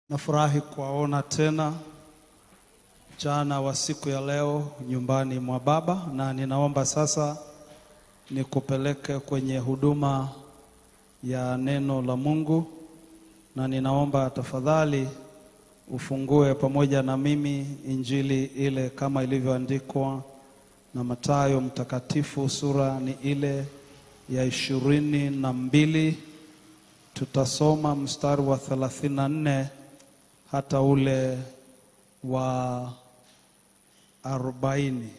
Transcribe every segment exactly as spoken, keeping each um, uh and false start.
Nafurahi kuwaona tena jana wa siku ya leo nyumbani mwa Baba, na ninaomba sasa nikupeleke kwenye huduma ya neno la Mungu, na ninaomba tafadhali ufungue pamoja na mimi Injili ile kama ilivyoandikwa na Mathayo mtakatifu, sura ni ile ya ishirini na mbili. Tutasoma mstari wa thelathini na nne hata ule wa arobaini.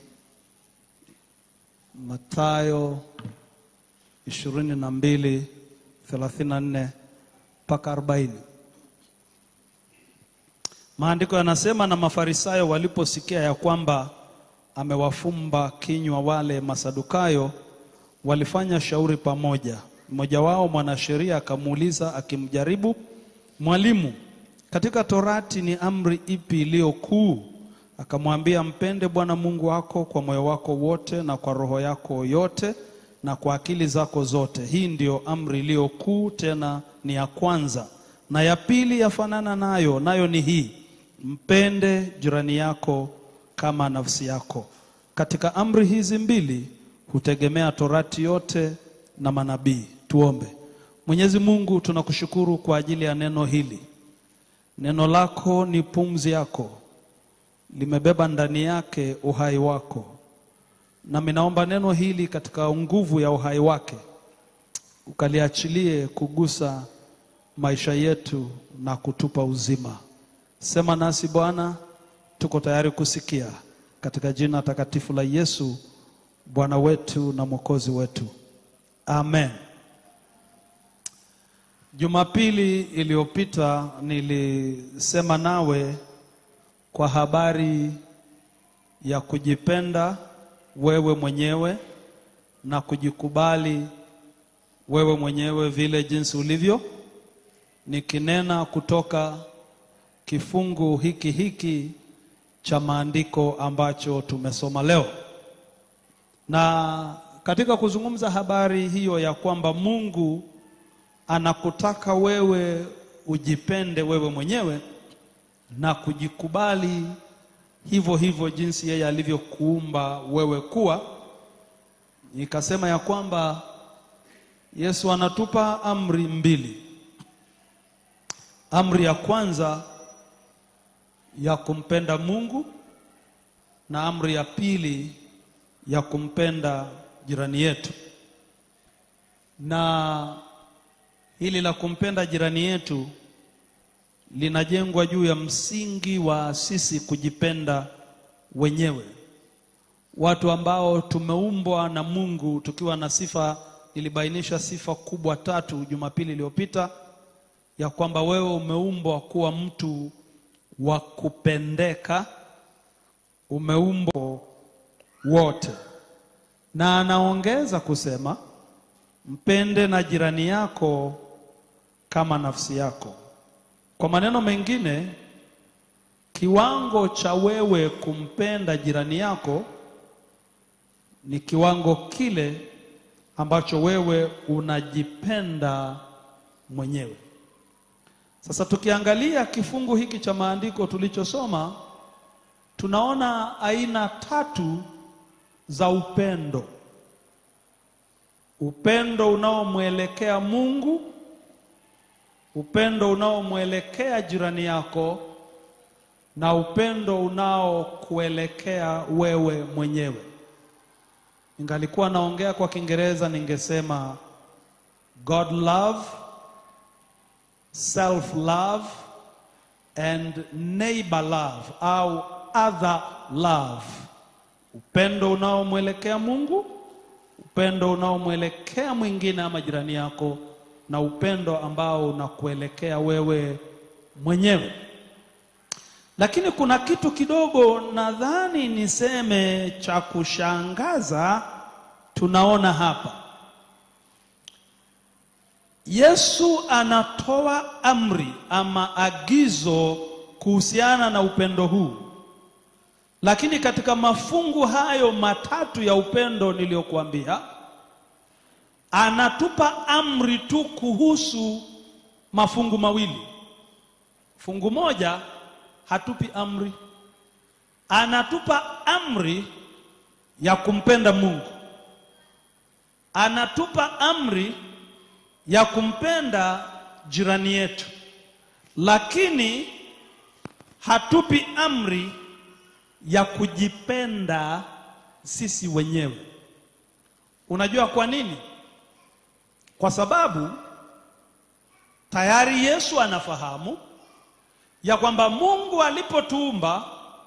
Mathayo ishirini na mbili thelathini na nne mpaka arobaini. Maandiko yanasema, na Mafarisayo waliposikia ya kwamba amewafumba kinywa wale Masadukayo, walifanya shauri pamoja. Mmoja wao mwanasheria akamuuliza akimjaribu, "Mwalimu, katika Torati ni amri ipi iliyo kuu?" Akamwambia, "Mpende Bwana Mungu wako kwa moyo wako wote na kwa roho yako yote na kwa akili zako zote. Hii ndio amri iliyo kuu, tena ni ya kwanza. Na ya pili yafanana nayo, nayo ni hii: mpende jirani yako kama nafsi yako. Katika amri hizi mbili hutegemea Torati yote na manabii." Tuombe. Mwenyezi Mungu, tunakushukuru kwa ajili ya neno hili. Neno lako ni pumzi yako, limebeba ndani yake uhai wako. Na ninaomba neno hili katika nguvu ya uhai wake ukaliachilie kugusa maisha yetu na kutupa uzima. Sema nasi Bwana, tuko tayari kusikia, katika jina takatifu la Yesu Bwana wetu na Mwokozi wetu. Amen. Jumapili iliyopita nilisema nawe kwa habari ya kujipenda wewe mwenyewe na kujikubali wewe mwenyewe vile jinsi ulivyo, nikinena kutoka kifungu hiki hiki cha maandiko ambacho tumesoma leo. Na katika kuzungumza habari hiyo ya kwamba Mungu anakutaka wewe ujipende wewe mwenyewe na kujikubali hivyo hivyo jinsi yeye alivyokuumba wewe kuwa, nikasema ya kwamba Yesu anatupa amri mbili. Amri ya kwanza ya kumpenda Mungu, na amri ya pili ya kumpenda jirani yetu. Na hili la kumpenda jirani yetu linajengwa juu ya msingi wa sisi kujipenda wenyewe. Watu ambao tumeumbwa na Mungu tukiwa na sifa, nilibainisha sifa kubwa tatu Jumapili iliyopita, ya kwamba wewe umeumbwa kuwa mtu wa kupendeka, umeumbwa wote. Na anaongeza kusema, mpende na jirani yako kama nafsi yako. Kwa maneno mengine, kiwango cha wewe kumpenda jirani yako ni kiwango kile ambacho wewe unajipenda mwenyewe. Sasa tukiangalia kifungu hiki cha maandiko tulichosoma, tunaona aina tatu za upendo. Upendo unaomwelekea Mungu, upendo unaomwelekea jirani yako, na upendo unaokuelekea wewe mwenyewe. Ningalikuwa naongea kwa Kiingereza ningesema God love, self love and neighbor love au other love. Upendo unaomwelekea Mungu, upendo unaomwelekea mwingine ama jirani yako, na upendo ambao unakuelekea wewe mwenyewe. Lakini kuna kitu kidogo nadhani niseme cha kushangaza tunaona hapa. Yesu anatoa amri ama agizo kuhusiana na upendo huu. Lakini katika mafungu hayo matatu ya upendo niliyokuambia, anatupa amri tu kuhusu mafungu mawili. Fungu moja hatupi amri. Anatupa amri ya kumpenda Mungu. Anatupa amri ya kumpenda jirani yetu. Lakini hatupi amri ya kujipenda sisi wenyewe. Unajua kwa nini? Kwa sababu tayari Yesu anafahamu ya kwamba Mungu alipotuumba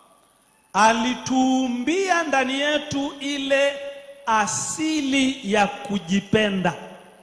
alituumbia ndani yetu ile asili ya kujipenda.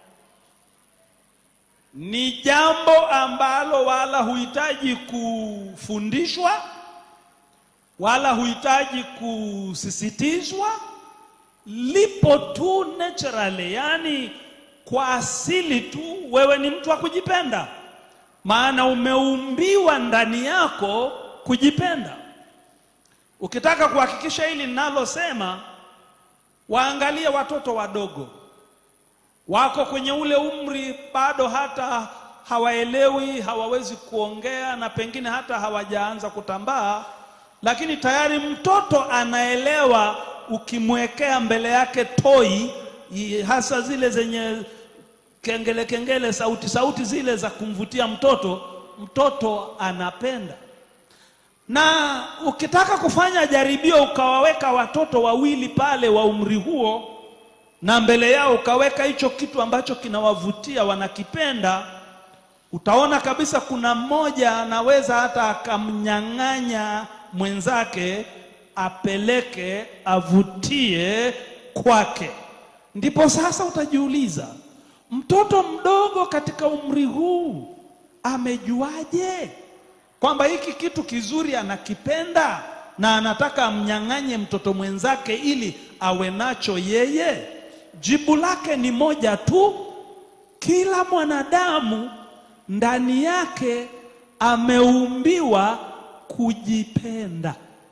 Ni jambo ambalo wala huhitaji kufundishwa, wala huhitaji kusisitizwa, lipo tu naturally, yani kwa asili tu wewe ni mtu wa kujipenda. Maana umeumbiwa ndani yako kujipenda. Ukitaka kuhakikisha hili ninalosema, waangalie watoto wadogo. Wako kwenye ule umri bado hata hawaelewi, hawawezi kuongea na pengine hata hawajaanza kutambaa, lakini tayari mtoto anaelewa ukimwekea mbele yake toi, hasa zile zenye kengele kengele, sauti sauti zile za kumvutia mtoto, mtoto anapenda. Na ukitaka kufanya jaribio ukawaweka watoto wawili pale wa umri huo na mbele yao ukaweka hicho kitu ambacho kinawavutia, wanakipenda, utaona kabisa kuna mmoja anaweza hata akamnyang'anya mwenzake apeleke avutie kwake. Ndipo sasa utajiuliza, mtoto mdogo katika umri huu amejuaje kwamba hiki kitu kizuri anakipenda na anataka amnyang'anye mtoto mwenzake ili awe nacho yeye? Jibu lake ni moja tu. Kila mwanadamu ndani yake ameumbiwa kujipenda.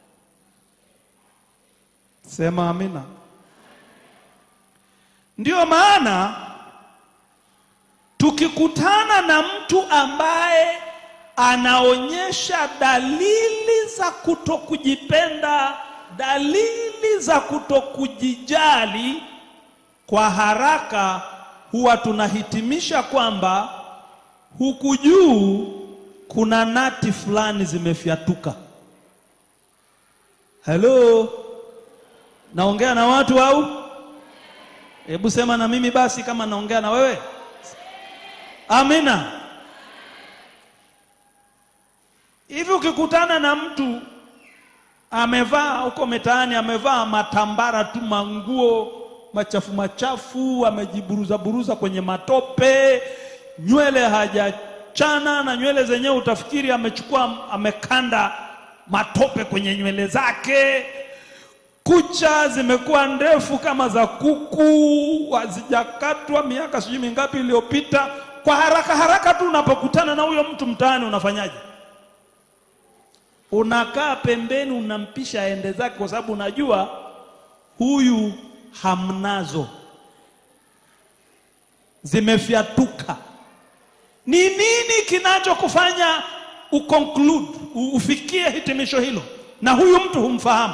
Sema amina. Ndio maana tukikutana na mtu ambaye anaonyesha dalili za kutokujipenda, dalili za kutokujijali, kwa haraka huwa tunahitimisha kwamba huku juu kuna nati fulani zimefyatuka. Hello? Naongea na watu au? Hebu sema na mimi basi kama naongea na wewe. Amina. Hivi ukikutana na mtu amevaa huko mitaani, amevaa matambara tu, manguo machafu machafu, amejiburuza buruza kwenye matope, nywele hajachana na nywele zenyewe utafikiri amechukua amekanda matope kwenye nywele zake, kucha zimekuwa ndefu kama za kuku, hazijakatwa miaka sijui mingapi iliyopita. Kwa haraka haraka tu unapokutana na huyo mtu mtaani unafanyaje? Unakaa pembeni, unampisha aende zake, kwa sababu unajua huyu hamnazo, zimefyatuka. Ni nini kinachokufanya uconclude, ufikie hitimisho hilo? Na huyu mtu humfahamu.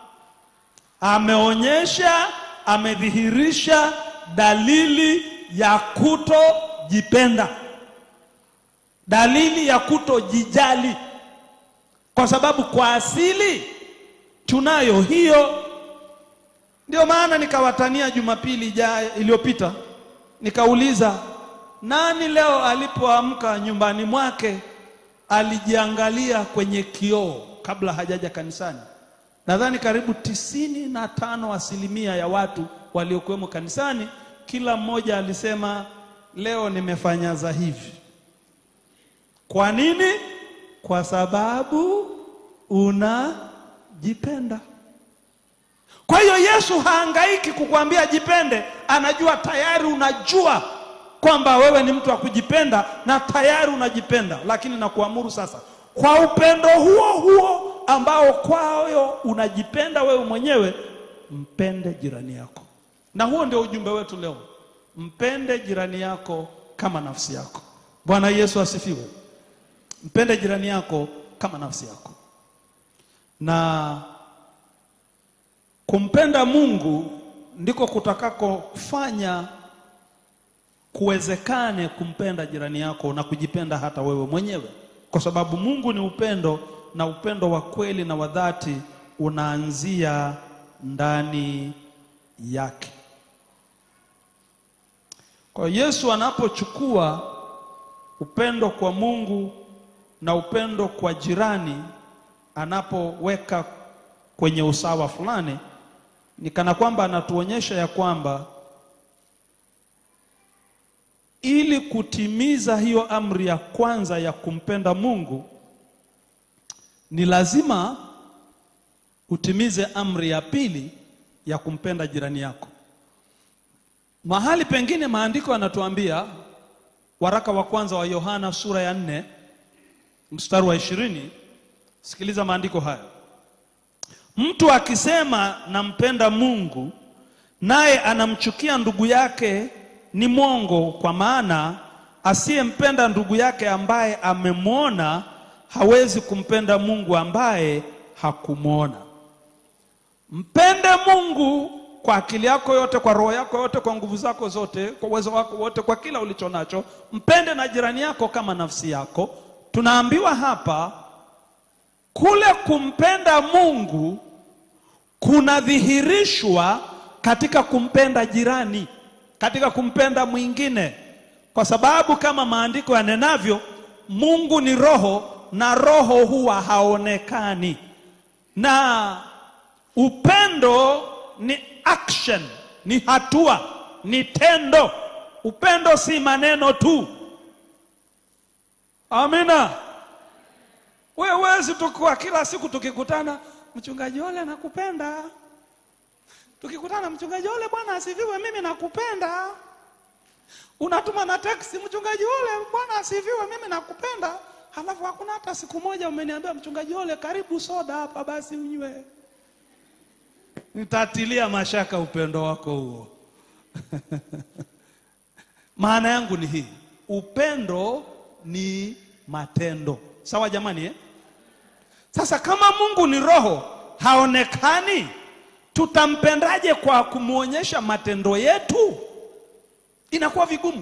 Ameonyesha, amedhihirisha dalili ya kutojipenda, dalili ya kutojijali, kwa sababu kwa asili tunayo hiyo. Ndio maana nikawatania Jumapili ijayo iliyopita, nikauliza nani leo alipoamka nyumbani mwake alijiangalia kwenye kioo kabla hajaja kanisani? Nadhani karibu tisini na tano asilimia ya watu waliokuwemo kanisani, kila mmoja alisema leo nimefanya za hivi. Kwa nini? Kwa sababu unajipenda. Kwa hiyo Yesu haangaiki kukuambia jipende, anajua tayari unajua kwamba wewe ni mtu wa kujipenda na tayari unajipenda. Lakini nakuamuru sasa, kwa upendo huo huo ambao kwao unajipenda wewe mwenyewe, mpende jirani yako. Na huo ndio ujumbe wetu leo. Mpende jirani yako kama nafsi yako. Bwana Yesu asifiwe. Mpende jirani yako kama nafsi yako. Na kumpenda Mungu ndiko kutakako kufanya kuwezekane kumpenda jirani yako na kujipenda hata wewe mwenyewe. Kwa sababu Mungu ni upendo, na upendo wa kweli na wa dhati unaanzia ndani yake. Kwa Yesu anapochukua upendo kwa Mungu na upendo kwa jirani, anapoweka kwenye usawa fulani, ni kana kwamba anatuonyesha ya kwamba ili kutimiza hiyo amri ya kwanza ya kumpenda Mungu, ni lazima utimize amri ya pili ya kumpenda jirani yako. Mahali pengine maandiko yanatuambia, waraka wa kwanza wa Yohana sura ya nne mstari wa ishirini, sikiliza maandiko haya. Mtu akisema nampenda Mungu naye anamchukia ndugu yake ni mwongo, kwa maana asiyempenda ndugu yake ambaye amemwona hawezi kumpenda Mungu ambaye hakumwona. Mpende Mungu kwa akili yako yote, kwa roho yako yote, kwa nguvu zako zote, kwa uwezo wako wote, kwa kila ulicho nacho. Mpende na jirani yako kama nafsi yako. Tunaambiwa hapa kule kumpenda Mungu kunadhihirishwa katika kumpenda jirani, katika kumpenda mwingine. Kwa sababu kama maandiko yanenavyo, Mungu ni roho, na roho huwa haonekani. Na upendo ni action, ni hatua, ni tendo. Upendo si maneno tu. Amina. Wewe tukua kila siku tukikutana, mchungaji Ole nakupenda. Tukikutana, mchungaji Ole Bwana asifiwe, mimi nakupenda. Unatuma na text, mchungaji Ole Bwana asifiwe, mimi nakupenda. Halafu hakuna hata siku moja umeniambia, mchungaji Ole karibu soda hapa basi unywe. Nitatilia mashaka upendo wako huo. Maana yangu ni hii, upendo ni matendo. Sawa jamani eh? Sasa kama Mungu ni roho, haonekani, tutampendaje kwa kumuonyesha matendo yetu? Inakuwa vigumu.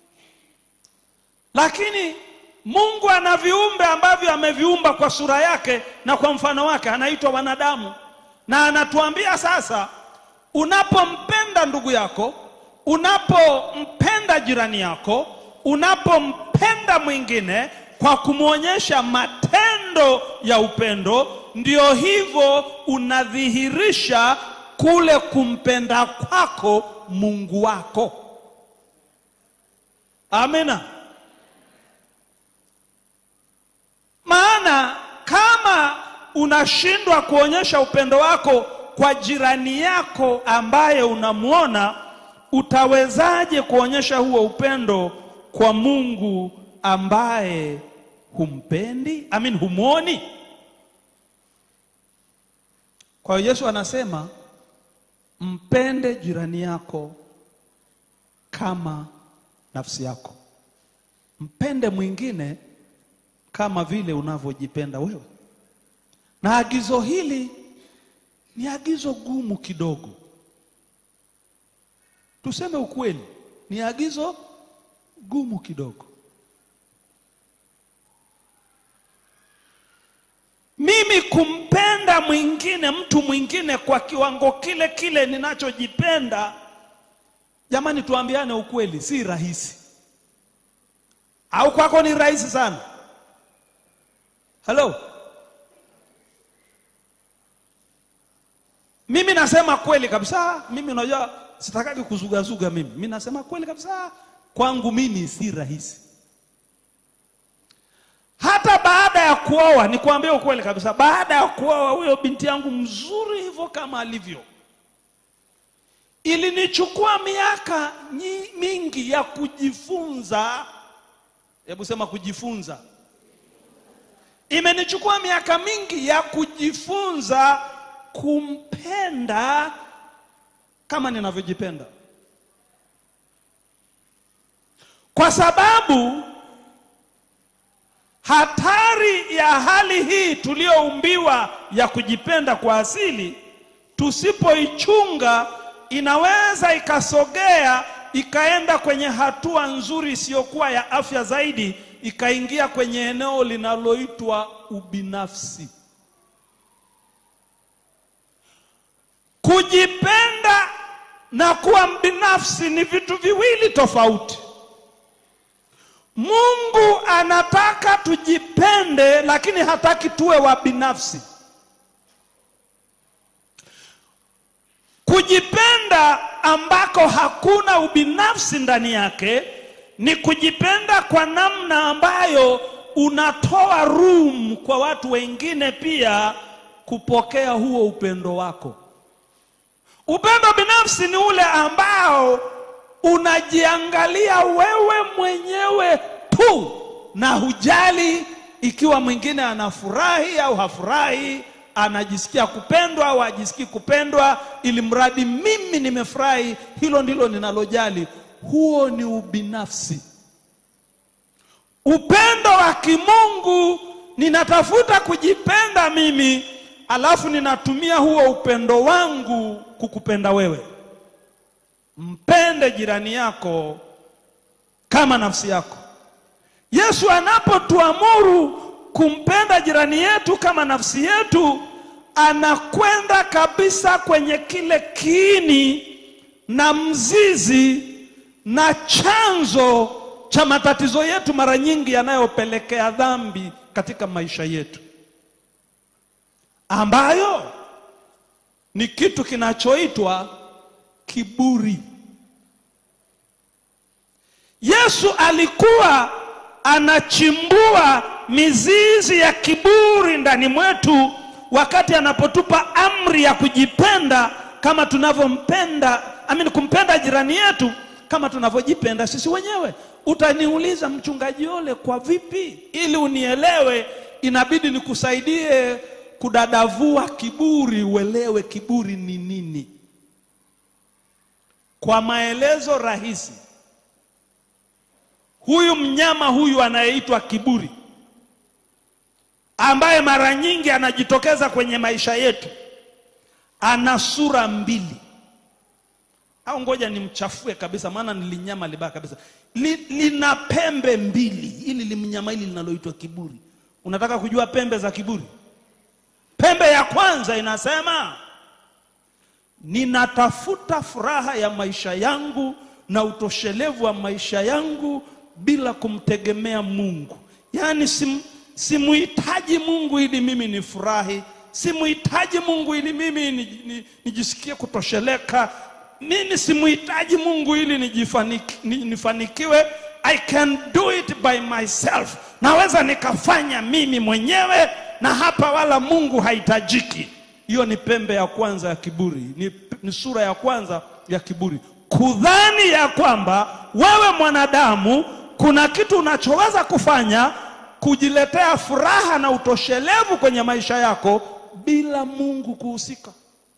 Lakini Mungu ana viumbe ambavyo ameviumba kwa sura yake na kwa mfano wake, anaitwa wanadamu. Na anatuambia sasa, unapompenda ndugu yako, unapompenda jirani yako, unapompenda mwingine kwa kumuonyesha matendo ya upendo, ndio hivyo unadhihirisha kule kumpenda kwako Mungu wako. Amina. Maana kama unashindwa kuonyesha upendo wako kwa jirani yako ambaye unamuona, utawezaje kuonyesha huo upendo kwa Mungu ambaye humpendi? Amin, humuoni. Kwa hiyo Yesu anasema mpende jirani yako kama nafsi yako. Mpende mwingine kama vile unavyojipenda wewe. Na agizo hili ni agizo gumu kidogo. Tuseme ukweli, ni agizo gumu kidogo. Mimi kumpenda mwingine, mtu mwingine kwa kiwango kile kile ninachojipenda, jamani tuambiane ukweli, si rahisi. Au kwako ni rahisi sana? Hello? Mimi nasema kweli kabisa, mimi unajua sitakaki kuzugazuga mimi. Mimi nasema kweli kabisa, kwangu mimi si rahisi. Hata baada ya kuoa, nikwambie ukweli kabisa, baada ya kuoa huyo binti yangu mzuri hivyo kama alivyo, ilinichukua miaka mingi ya kujifunza. Hebu sema kujifunza. Imenichukua miaka mingi ya kujifunza kumpenda kama ninavyojipenda. Kwa sababu Hatari ya hali hii tulioumbiwa ya kujipenda kwa asili, tusipoichunga inaweza ikasogea ikaenda kwenye hatua nzuri isiyokuwa ya afya zaidi, ikaingia kwenye eneo linaloitwa ubinafsi. Kujipenda na kuwa mbinafsi ni vitu viwili tofauti. Mungu anataka tujipende, lakini hataki tuwe wa binafsi. Kujipenda ambako hakuna ubinafsi ndani yake ni kujipenda kwa namna ambayo unatoa room kwa watu wengine pia kupokea huo upendo wako. Upendo binafsi ni ule ambao unajiangalia wewe mwenyewe tu na hujali ikiwa mwingine anafurahi au hafurahi, anajisikia kupendwa au hajisikii kupendwa, ili mradi mimi nimefurahi, hilo ndilo ninalojali. Huo ni ubinafsi. Upendo wa kimungu, ninatafuta kujipenda mimi, alafu ninatumia huo upendo wangu kukupenda wewe. Mpende jirani yako kama nafsi yako. Yesu anapotuamuru kumpenda jirani yetu kama nafsi yetu, anakwenda kabisa kwenye kile kiini na mzizi na chanzo cha matatizo yetu mara nyingi yanayopelekea dhambi katika maisha yetu, ambayo ni kitu kinachoitwa kiburi. Yesu alikuwa anachimbua mizizi ya kiburi ndani mwetu wakati anapotupa amri ya kujipenda kama tunavyompenda, amini kumpenda jirani yetu kama tunavyojipenda sisi wenyewe. Utaniuliza, mchungaji Ole, kwa vipi? Ili unielewe inabidi nikusaidie kudadavua kiburi, uelewe kiburi ni nini. Kwa maelezo rahisi, huyu mnyama huyu anayeitwa kiburi, ambaye mara nyingi anajitokeza kwenye maisha yetu, ana sura mbili. Au ngoja nimchafue kabisa, maana nilinyama libaya kabisa. Li, lina pembe mbili. Hili limnyama hili linaloitwa kiburi. Unataka kujua pembe za kiburi? Pembe ya kwanza inasema, ninatafuta furaha ya maisha yangu na utoshelevu wa maisha yangu bila kumtegemea Mungu. Yaani sim, simuhitaji Mungu ili mimi nifurahi, simuhitaji Mungu ili mimi nijisikie kutosheleka, mimi simuhitaji Mungu ili nijifaniki, nifanikiwe. I can do it by myself. Naweza nikafanya mimi mwenyewe, na hapa wala Mungu haitajiki. Hiyo ni pembe ya kwanza ya kiburi. Ni, ni sura ya kwanza ya kiburi. Kudhani ya kwamba wewe mwanadamu kuna kitu unachoweza kufanya kujiletea furaha na utoshelevu kwenye maisha yako bila Mungu kuhusika.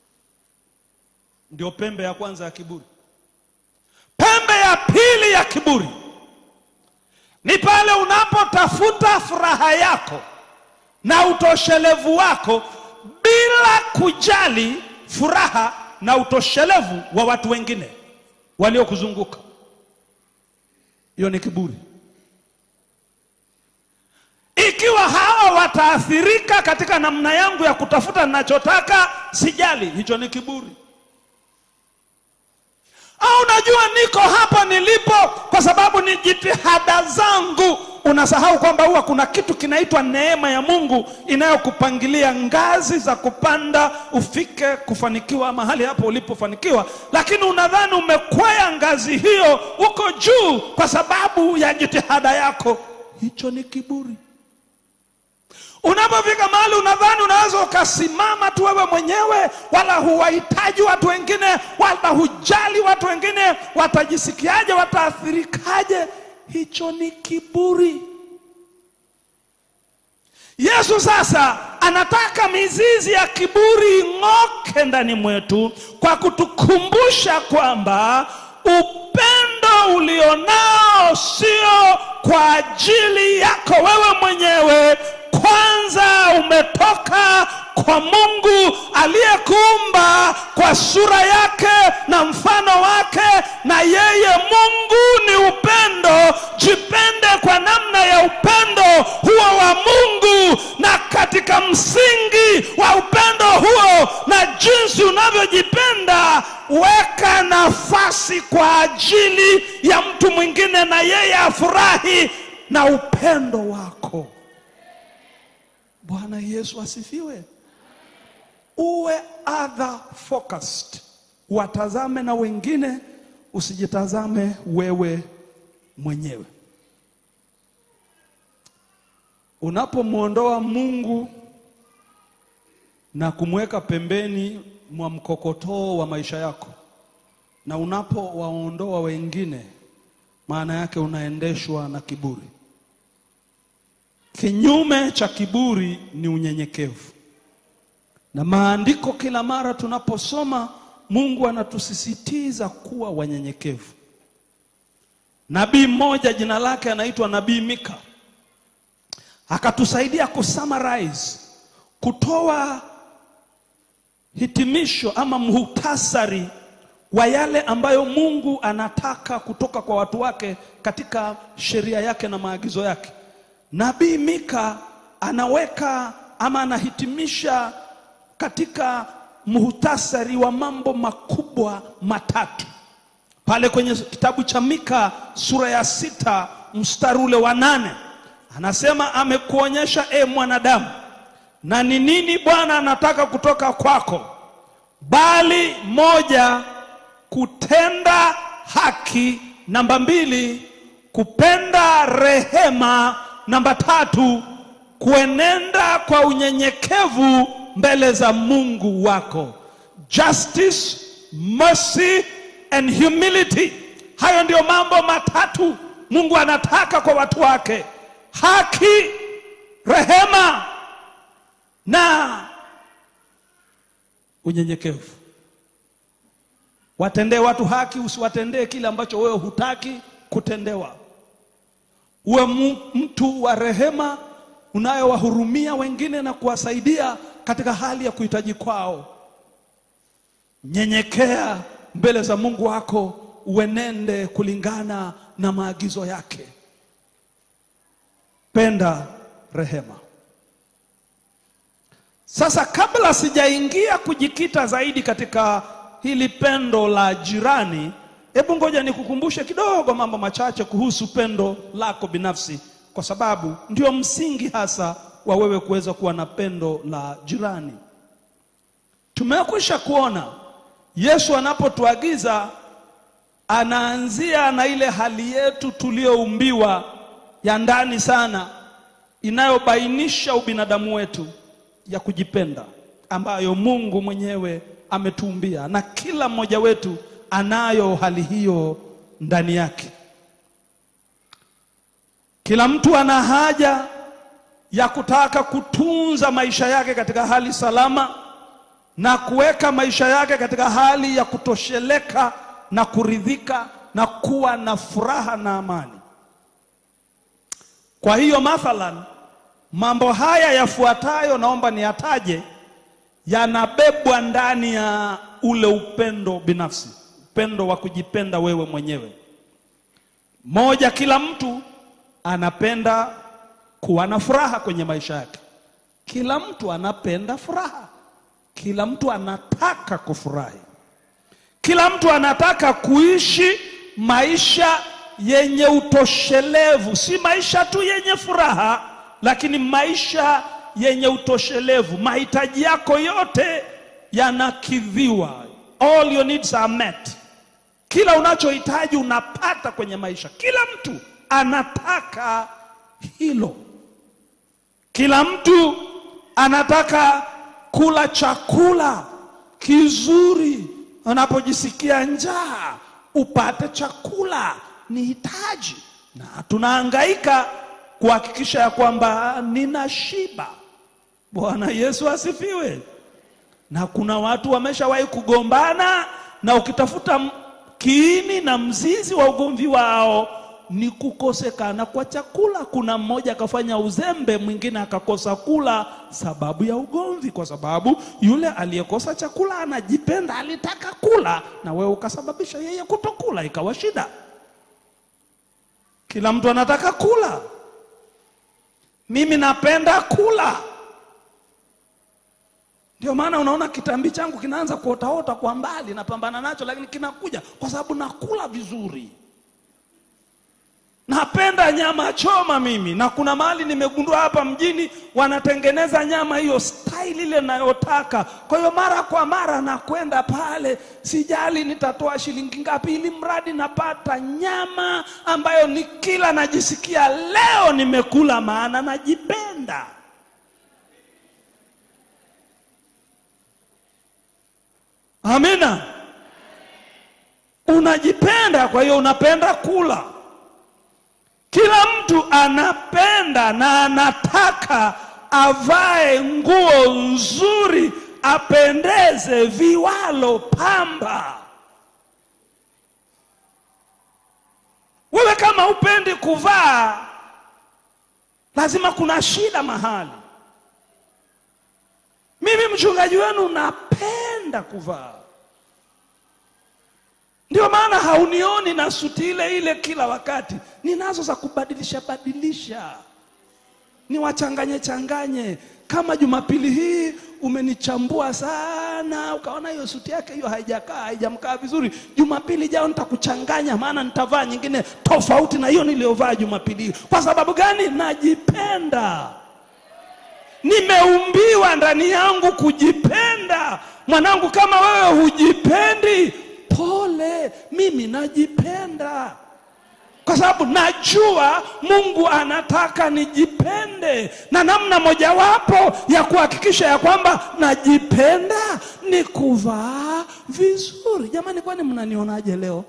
Ndio pembe ya kwanza ya kiburi. Pembe ya pili ya kiburi ni pale unapotafuta furaha yako na utoshelevu wako bila kujali furaha na utoshelevu wa watu wengine waliokuzunguka. Hiyo ni kiburi. Ikiwa hawa wataathirika katika namna yangu ya kutafuta ninachotaka, sijali, hicho ni kiburi. Au unajua niko hapa nilipo kwa sababu ni jitihada zangu. Unasahau kwamba huwa kuna kitu kinaitwa neema ya Mungu inayokupangilia ngazi za kupanda ufike kufanikiwa mahali hapo ulipofanikiwa, lakini unadhani umekwea ngazi hiyo uko juu kwa sababu ya jitihada yako. Hicho ni kiburi. Unapofika mahali unadhani unaweza ukasimama tu wewe mwenyewe, wala huwahitaji watu wengine, wala hujali watu wengine watajisikiaje, wataathirikaje. Hicho ni kiburi. Yesu sasa anataka mizizi ya kiburi ing'oke ndani mwetu kwa kutukumbusha kwamba upendo ulionao sio kwa ajili yako wewe mwenyewe. Kwanza umetoka kwa Mungu aliyekuumba kwa sura yake na mfano wake, na yeye Mungu ni upendo. Jipende kwa namna ya upendo huo wa Mungu, na katika msingi wa upendo huo na jinsi unavyojipenda, weka nafasi kwa ajili ya mtu mwingine na yeye afurahi na upendo wako. Bwana Yesu asifiwe. Uwe other focused. Watazame na wengine, usijitazame wewe mwenyewe. Unapomuondoa Mungu na kumweka pembeni mwa mkokotoo wa maisha yako, na unapowaondoa wengine, maana yake unaendeshwa na kiburi. Kinyume cha kiburi ni unyenyekevu. Na maandiko kila mara tunaposoma, Mungu anatusisitiza kuwa wanyenyekevu. Nabii mmoja jina lake anaitwa Nabii Mika, akatusaidia kusummarize, kutoa hitimisho ama muhtasari wa yale ambayo Mungu anataka kutoka kwa watu wake katika sheria yake na maagizo yake. Nabii Mika anaweka ama anahitimisha katika muhtasari wa mambo makubwa matatu. Pale kwenye kitabu cha Mika sura ya sita mstari ule wa nane, anasema, amekuonyesha e mwanadamu, na ni nini Bwana anataka kutoka kwako, bali moja, kutenda haki; namba mbili, kupenda rehema; namba tatu, kuenenda kwa unyenyekevu mbele za Mungu wako. Justice, mercy and humility. Hayo ndio mambo matatu Mungu anataka kwa watu wake: haki, rehema na unyenyekevu. Watendee watu haki, usiwatendee kile ambacho wewe hutaki kutendewa. Uwe mtu wa rehema, unayowahurumia wengine na kuwasaidia katika hali ya kuhitaji kwao. Nyenyekea mbele za Mungu wako, uenende kulingana na maagizo yake. Penda rehema. Sasa kabla sijaingia kujikita zaidi katika hili pendo la jirani, hebu ngoja nikukumbushe kidogo mambo machache kuhusu pendo lako binafsi, kwa sababu ndio msingi hasa wa wewe kuweza kuwa na pendo la jirani. Tumekwisha kuona Yesu anapotuagiza, anaanzia na ile hali yetu tulioumbiwa ya ndani sana, inayobainisha ubinadamu wetu, ya kujipenda, ambayo Mungu mwenyewe ametuumbia, na kila mmoja wetu anayo hali hiyo ndani yake. Kila mtu ana haja ya kutaka kutunza maisha yake katika hali salama na kuweka maisha yake katika hali ya kutosheleka na kuridhika na kuwa na furaha na amani. Kwa hiyo mathalan, mambo haya yafuatayo naomba niyataje, yanabebwa ndani ya ule upendo binafsi, upendo wa kujipenda wewe mwenyewe. Moja, kila mtu anapenda kuwa na furaha kwenye maisha yake. Kila mtu anapenda furaha. Kila mtu anataka kufurahi. Kila mtu anataka kuishi maisha yenye utoshelevu, si maisha tu yenye furaha, lakini maisha yenye utoshelevu. Mahitaji yako yote yanakidhiwa. All your needs are met. Kila unachohitaji unapata kwenye maisha. Kila mtu anataka hilo. Kila mtu anataka kula chakula kizuri. Unapojisikia njaa, upate chakula, ni hitaji. Na tunahangaika kuhakikisha ya kwamba nina shiba. Bwana Yesu asifiwe. Na kuna watu wameshawahi kugombana, na ukitafuta kiini na mzizi wa ugomvi wao ni kukosekana kwa chakula. Kuna mmoja akafanya uzembe, mwingine akakosa kula, sababu ya ugomvi. Kwa sababu yule aliyekosa chakula anajipenda, alitaka kula, na wewe ukasababisha yeye kutokula, ikawa shida. Kila mtu anataka kula. Mimi napenda kula. Ndio maana unaona kitambi changu kinaanza kuotaota kwa mbali, napambana nacho lakini kinakuja kwa sababu nakula vizuri. Napenda nyama choma mimi, na kuna mahali nimegundua hapa mjini wanatengeneza nyama hiyo style ile ninayotaka. Kwa hiyo mara kwa mara nakwenda pale, sijali nitatoa shilingi ngapi, ili mradi napata nyama ambayo nikila najisikia leo nimekula, maana najipenda. Amina. Unajipenda, kwa hiyo unapenda kula. Kila mtu anapenda na anataka avae nguo nzuri, apendeze, viwalo, pamba. Wewe kama upendi kuvaa, lazima kuna shida mahali. Mimi mchungaji wenu napenda kuvaa. Ndio maana haunioni na suti ile ile kila wakati. Ninazo za kubadilisha badilisha, ni wachanganye changanye. Kama Jumapili hii umenichambua sana, ukaona hiyo suti yake hiyo haijakaa, haijamkaa vizuri, Jumapili jao nitakuchanganya, maana nitavaa nyingine tofauti na hiyo niliyovaa Jumapili. Kwa sababu gani? Najipenda. Nimeumbiwa ndani yangu kujipenda. Mwanangu, kama wewe hujipendi, pole, mimi najipenda. Kwa sababu najua Mungu anataka nijipende, na namna mojawapo ya kuhakikisha ya kwamba najipenda ni kuvaa vizuri. Jamani, kwani mnanionaje leo?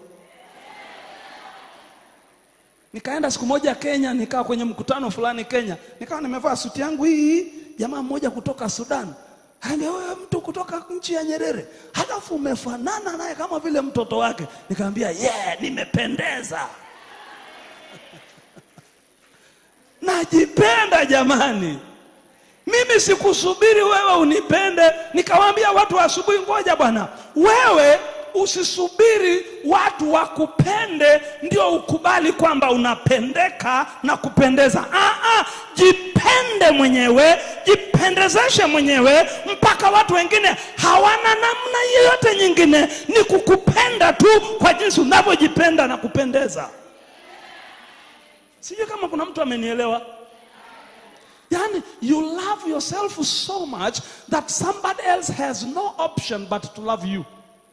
Nikaenda siku moja Kenya, nikaa kwenye mkutano fulani Kenya, nikawa nimevaa suti yangu hii. Jamaa mmoja kutoka Sudan anambia, wewe mtu kutoka nchi ya Nyerere, halafu umefanana naye kama vile mtoto wake. Nikamwambia, yeah, nimependeza. Najipenda jamani. Mimi sikusubiri wewe unipende. Nikamwambia watu asubuhi, ngoja bwana, wewe usisubiri watu wakupende ndio ukubali kwamba unapendeka na kupendeza. Ah ah, jipende mwenyewe, jipendezeshe mwenyewe, mpaka watu wengine hawana namna yoyote nyingine, ni kukupenda tu kwa jinsi unavyojipenda na kupendeza. Sijui kama kuna mtu amenielewa. Yani, you love yourself so much that somebody else has no option but to love you.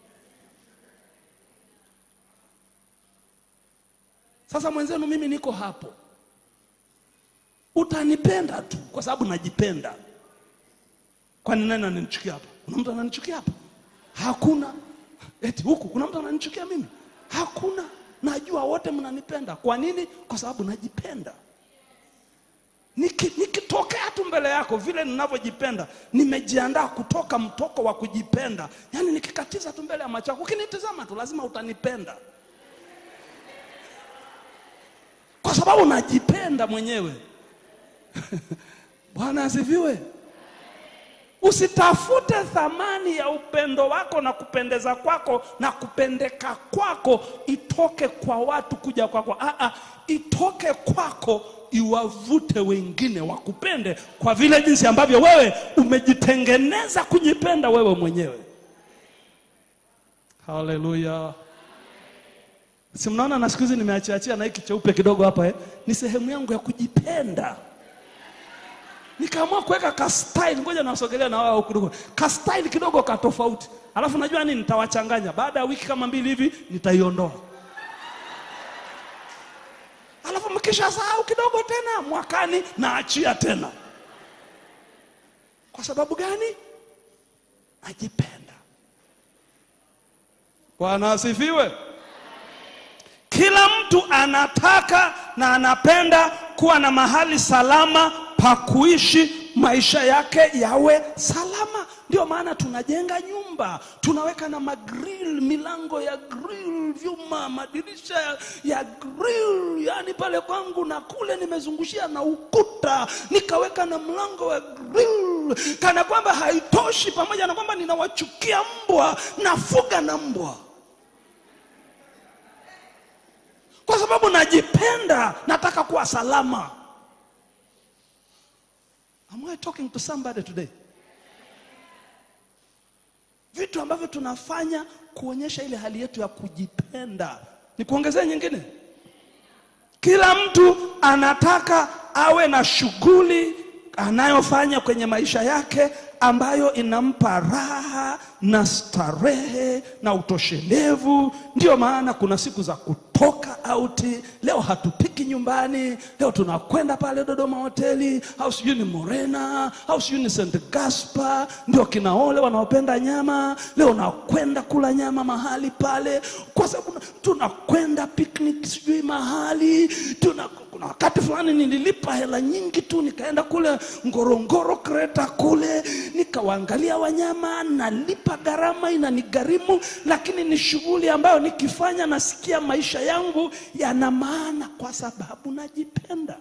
Sasa mwenzenu, mimi niko hapo, utanipenda tu kwa sababu najipenda. Kwani nani ananichukia hapa? Kuna mtu ananichukia hapa? Hakuna. Eti huku kuna mtu ananichukia mimi? Hakuna. Najua wote mnanipenda. Kwa nini? Kwa sababu najipenda. Niki, nikitokea tu mbele yako vile ninavyojipenda, nimejiandaa kutoka mtoko wa kujipenda. Yani nikikatiza tu mbele ya macho yako, ukinitazama tu lazima utanipenda. Kwa sababu najipenda mwenyewe. Bwana asifiwe. Usitafute thamani ya upendo wako na kupendeza kwako na kupendeka kwako itoke kwa watu kuja kwako. Ah ah, itoke kwako iwavute wengine wakupende kwa vile jinsi ambavyo wewe umejitengeneza kujipenda wewe mwenyewe. Hallelujah. Si mnaona na siku hizi nimeachiachia na hiki cheupe kidogo hapa eh? Ni sehemu yangu ya kujipenda. Nikaamua kuweka ka style, ngoja nawasogelea na wao kidogo. Ka style kidogo ka tofauti. Alafu najua nini, nitawachanganya. Baada ya wiki kama mbili hivi nitaiondoa. Alafu mkisha sahau kidogo tena, mwakani naachia tena. Kwa sababu gani? Najipenda. Bwana asifiwe. Kila mtu anataka na anapenda kuwa na mahali salama pa kuishi, maisha yake yawe salama. Ndio maana tunajenga nyumba, tunaweka na magrill, milango ya grill, vyuma, madirisha ya, ya grill. Yani pale kwangu na kule nimezungushia na ukuta, nikaweka na mlango wa grill. Kana kwamba haitoshi, pamoja na kwamba ninawachukia mbwa, nafuga na mbwa. Kwa sababu najipenda, nataka kuwa salama. Am I talking to somebody today? Vitu ambavyo tunafanya kuonyesha ile hali yetu ya kujipenda. Ni kuongezea nyingine. Kila mtu anataka awe na shughuli anayofanya kwenye maisha yake ambayo inampa raha na starehe na utoshelevu. Ndio maana kuna siku za kutoka auti. Leo hatupiki nyumbani, leo tunakwenda pale Dodoma hoteli, au sijui ni Morena, au sijui ni Saint Gaspar. Ndio kina ole wanaopenda nyama, leo nakwenda kula nyama mahali pale. Kwa sababu tunakwenda picnic sijui mahali. Tuna kuna wakati fulani nililipa hela nyingi tu, nikaenda kule Ngorongoro Kreta kule, nikawaangalia wanyama, nalipa gharama inanigharimu, lakini ni shughuli ambayo nikifanya nasikia maisha yangu yana maana kwa sababu najipenda.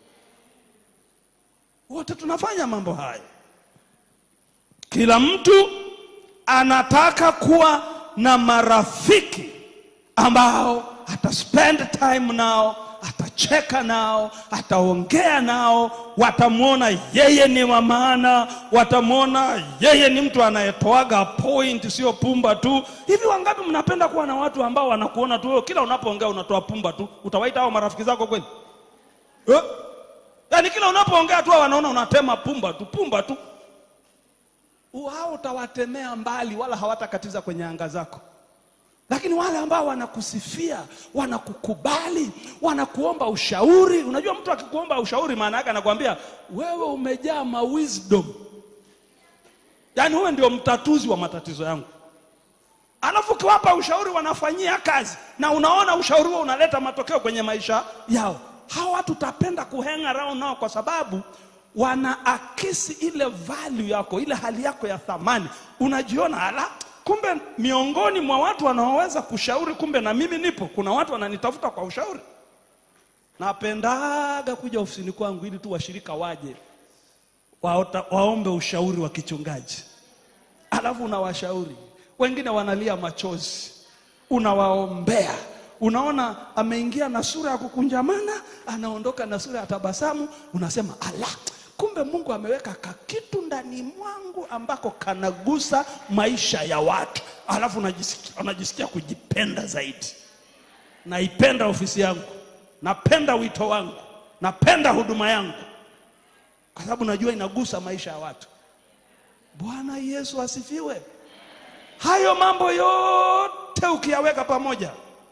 Wote tunafanya mambo haya. Kila mtu anataka kuwa na marafiki ambao ata spend time nao, atacheka nao, ataongea nao, watamuona yeye ni wa maana, watamuona yeye ni mtu anayetoaga point, sio pumba tu. Hivi wangapi mnapenda kuwa na watu ambao wanakuona tu kila unapoongea unatoa pumba tu? Utawaita hao marafiki zako kweli? Eh? Yaani kila unapoongea tu wanaona unatema pumba tu, pumba tu. Hao utawatemea mbali, wala hawatakatiza kwenye anga zako. Lakini wale ambao wanakusifia, wanakukubali, wanakuomba ushauri. Unajua mtu akikuomba ushauri maana yake anakuambia wewe umejaa ma wisdom. Yaani wewe ndio mtatuzi wa matatizo yangu. Alafu kiwapa ushauri wanafanyia kazi, na unaona ushauri huo unaleta matokeo kwenye maisha yao. Hao watu utapenda kuhang around nao kwa sababu wanaakisi ile value yako, ile hali yako ya thamani. Unajiona ala, kumbe miongoni mwa watu wanaoweza kushauri, kumbe na mimi nipo. Kuna watu wananitafuta kwa ushauri. Napendaga kuja ofisini kwangu ili tu washirika waje waota, waombe ushauri wa kichungaji. Alafu unawashauri. Wengine wanalia machozi, unawaombea. Unaona ameingia na sura ya kukunjamana, anaondoka na sura ya tabasamu. Unasema ala, kumbe Mungu ameweka kakitu ndani mwangu ambako kanagusa maisha ya watu. Alafu unajisikia, unajisikia kujipenda zaidi. Naipenda ofisi yangu, napenda wito wangu, napenda huduma yangu, kwa sababu najua inagusa maisha ya watu. Bwana Yesu asifiwe. Hayo mambo yote ukiyaweka pamoja,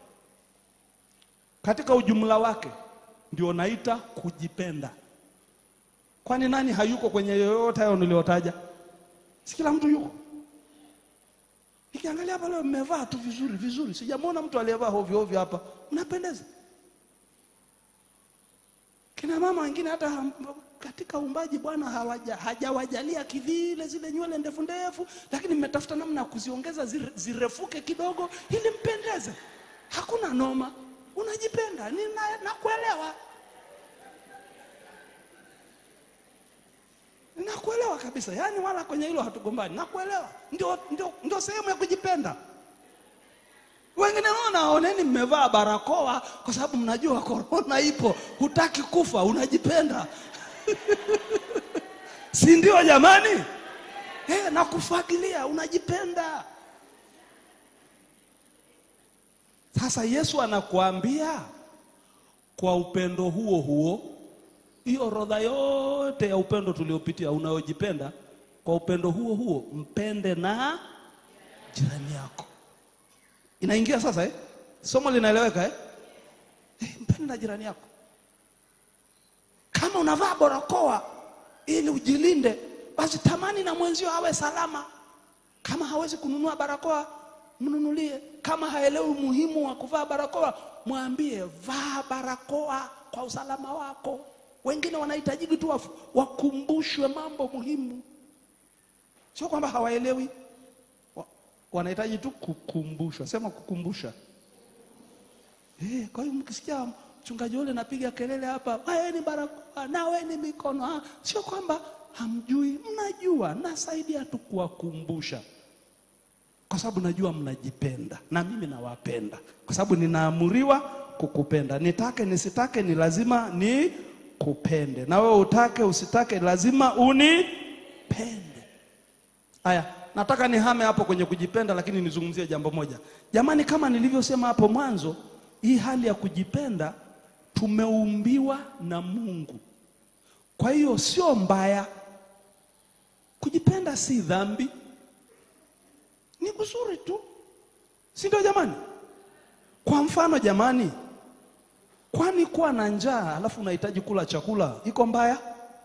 katika ujumla wake ndio naita kujipenda. Kwani nani hayuko kwenye yoyote hayo niliotaja? Si kila mtu yuko. Nikiangalia hapa leo mmevaa tu vizuri vizuri. Sijamwona mtu aliyevaa hovyo hovyo hapa. Unapendeza. Kina mama wengine hata katika umbaji Bwana hawaja hajawajalia kivile zile nywele ndefu ndefu, lakini mmetafuta namna kuziongeza zirefuke kidogo ili mpendeze. Hakuna noma. Unajipenda. Ni nakuelewa. Nakuelewa kabisa. Yaani wala kwenye hilo hatugombani. Nakuelewa. Ndio ndio ndio sehemu ya kujipenda. Wengine wanaoneni mmevaa barakoa kwa sababu mnajua corona ipo, hutaki kufa, unajipenda. Si ndio jamani? Eh, na kufagilia unajipenda. Sasa Yesu anakuambia kwa upendo huo huo, hiyo orodha yote ya upendo tuliopitia unayojipenda, kwa upendo huo huo mpende na jirani yako. Inaingia sasa eh? Somo linaeleweka eh? Eh, mpende na jirani yako. Kama unavaa barakoa ili ujilinde, basi tamani na mwenzio awe salama. Kama hawezi kununua barakoa, mnunulie. Kama haelewi umuhimu wa kuvaa barakoa, mwambie vaa barakoa kwa usalama wako. Wengine wanahitaji tu wakumbushwe mambo muhimu. Sio kwamba hawaelewi. Wanahitaji tu kukumbushwa. Sema kukumbusha. Eh, kwa hiyo mkisikia mchungaji yule napiga kelele hapa, "Wewe ni barakoa, na wewe ni mikono." Ha, sio kwamba hamjui, mnajua. Nasaidia tu kuwakumbusha. Kwa sababu najua mnajipenda na mimi nawapenda. Kwa sababu ninaamuriwa kukupenda. Nitake nisitake ni lazima ni kupende. Na wewe utake usitake lazima unipende. Haya, nataka nihame hapo kwenye kujipenda, lakini nizungumzie jambo moja. Jamani, kama nilivyosema hapo mwanzo, hii hali ya kujipenda tumeumbiwa na Mungu. Kwa hiyo sio mbaya. Kujipenda si dhambi. Ni kuzuri tu. Si ndio jamani? Kwa mfano jamani, kwani kuwa na njaa alafu unahitaji kula chakula iko mbaya?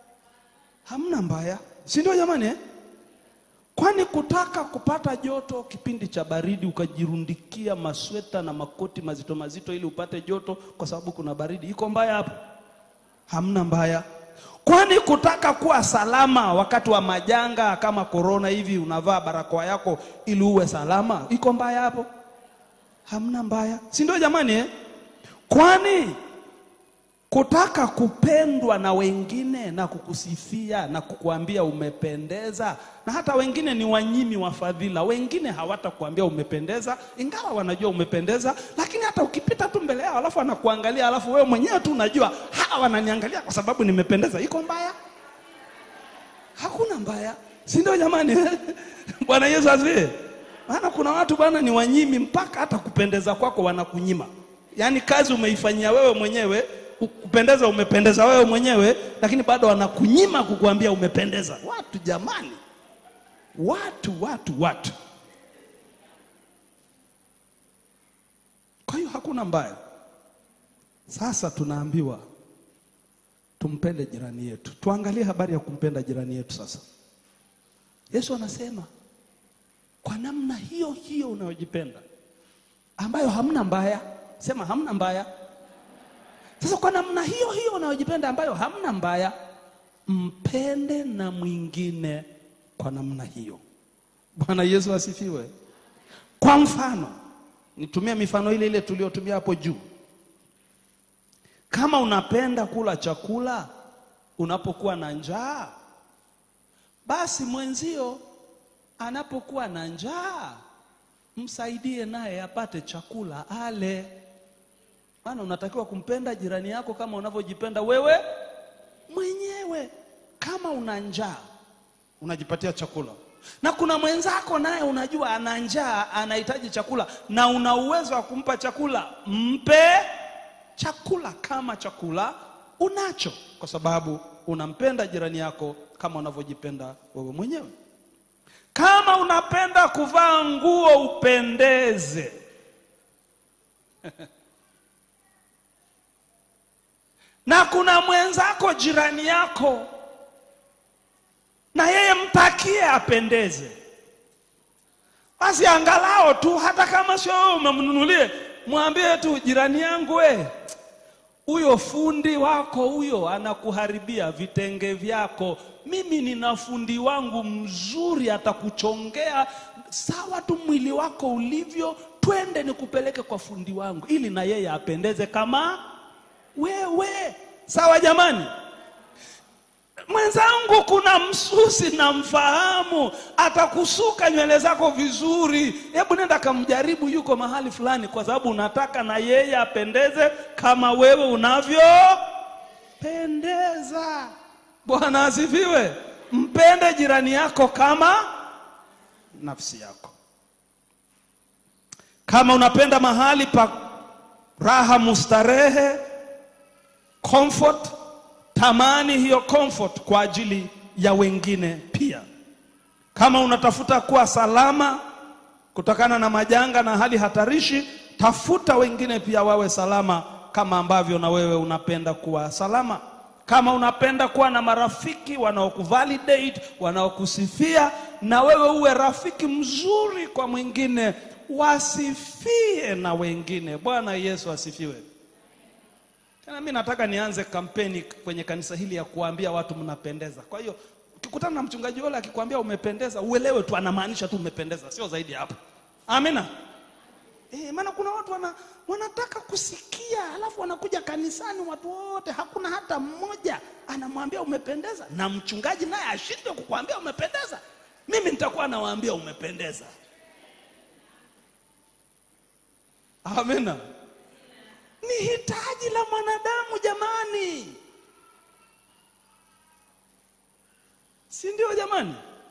Hamna mbaya. Si ndio jamani eh? Kwani kutaka kupata joto kipindi cha baridi ukajirundikia masweta na makoti mazito mazito ili upate joto kwa sababu kuna baridi iko mbaya hapo? Hamna mbaya. Kwani kutaka kuwa salama wakati wa majanga kama corona hivi unavaa barakoa yako ili uwe salama iko mbaya hapo? Hamna mbaya. Si ndio jamani eh? Kwani kutaka kupendwa na wengine na kukusifia na kukuambia umependeza, na hata wengine ni wanyimi wa fadhila, wengine hawatakuambia umependeza ingawa wanajua umependeza, lakini hata ukipita tu mbele yao alafu anakuangalia alafu wewe mwenyewe tu unajua hawa wananiangalia kwa sababu nimependeza, iko mbaya? Hakuna mbaya. Si ndio jamani? Bwana Yesu asifiwe. Maana kuna watu bwana ni wanyimi mpaka hata kupendeza kwako wanakunyima. Yaani kazi umeifanyia wewe mwenyewe, kupendeza umependeza wewe mwenyewe, lakini bado wanakunyima kukuambia umependeza. Watu jamani. Watu watu watu. Kwa hiyo hakuna mbaya. Sasa tunaambiwa tumpende jirani yetu. Tuangalie habari ya kumpenda jirani yetu sasa. Yesu anasema kwa namna hiyo hiyo unayojipenda, ambayo hamna mbaya. Sema hamna mbaya. Sasa kwa namna hiyo hiyo unayojipenda ambayo hamna mbaya, mpende na mwingine kwa namna hiyo. Bwana Yesu asifiwe. Kwa mfano, nitumie mifano ile ile tuliyotumia hapo juu. Kama unapenda kula chakula unapokuwa na njaa, basi mwenzio anapokuwa na njaa msaidie naye apate chakula ale. Maana unatakiwa kumpenda jirani yako kama unavyojipenda wewe mwenyewe. Kama una njaa unajipatia chakula, na kuna mwenzako naye unajua ana njaa anahitaji chakula na una uwezo wa kumpa chakula, mpe chakula kama chakula unacho, kwa sababu unampenda jirani yako kama unavyojipenda wewe mwenyewe. Kama unapenda kuvaa nguo upendeze na kuna mwenzako jirani yako na yeye mtakie apendeze, basi angalao tu, hata kama sio wewe umemnunulie, mwambie tu jirani yangu, we huyo fundi wako huyo anakuharibia vitenge vyako, mimi nina fundi wangu mzuri atakuchongea sawa tu mwili wako ulivyo, twende nikupeleke kwa fundi wangu ili na yeye apendeze kama wewe. Sawa jamani? Mwenzangu kuna msusi na mfahamu, atakusuka nywele zako vizuri, hebu nenda kamjaribu, yuko mahali fulani, kwa sababu unataka na yeye apendeze kama wewe unavyopendeza. Bwana asifiwe. Mpende jirani yako kama nafsi yako. Kama unapenda mahali pa raha mustarehe, comfort, tamani hiyo comfort kwa ajili ya wengine pia. Kama unatafuta kuwa salama kutokana na majanga na hali hatarishi, tafuta wengine pia wawe salama kama ambavyo na wewe unapenda kuwa salama. Kama unapenda kuwa na marafiki wanaokuvalidate, wanaokusifia, na wewe uwe rafiki mzuri kwa mwingine, wasifie na wengine. Bwana Yesu asifiwe. Tena mimi nataka nianze kampeni kwenye kanisa hili ya kuambia watu mnapendeza. Kwa hiyo Ukikutana na mchungaji wala akikwambia umependeza, uelewe tu anamaanisha tu umependeza, sio zaidi hapo. Amina. Eh, maana kuna watu wana, wanataka kusikia, alafu wanakuja kanisani watu wote, hakuna hata mmoja anamwambia umependeza, na mchungaji naye ashinde kukuambia umependeza. Mimi nitakuwa nawaambia umependeza. Amina. Ni hitaji la mwanadamu jamani. Si ndio jamani?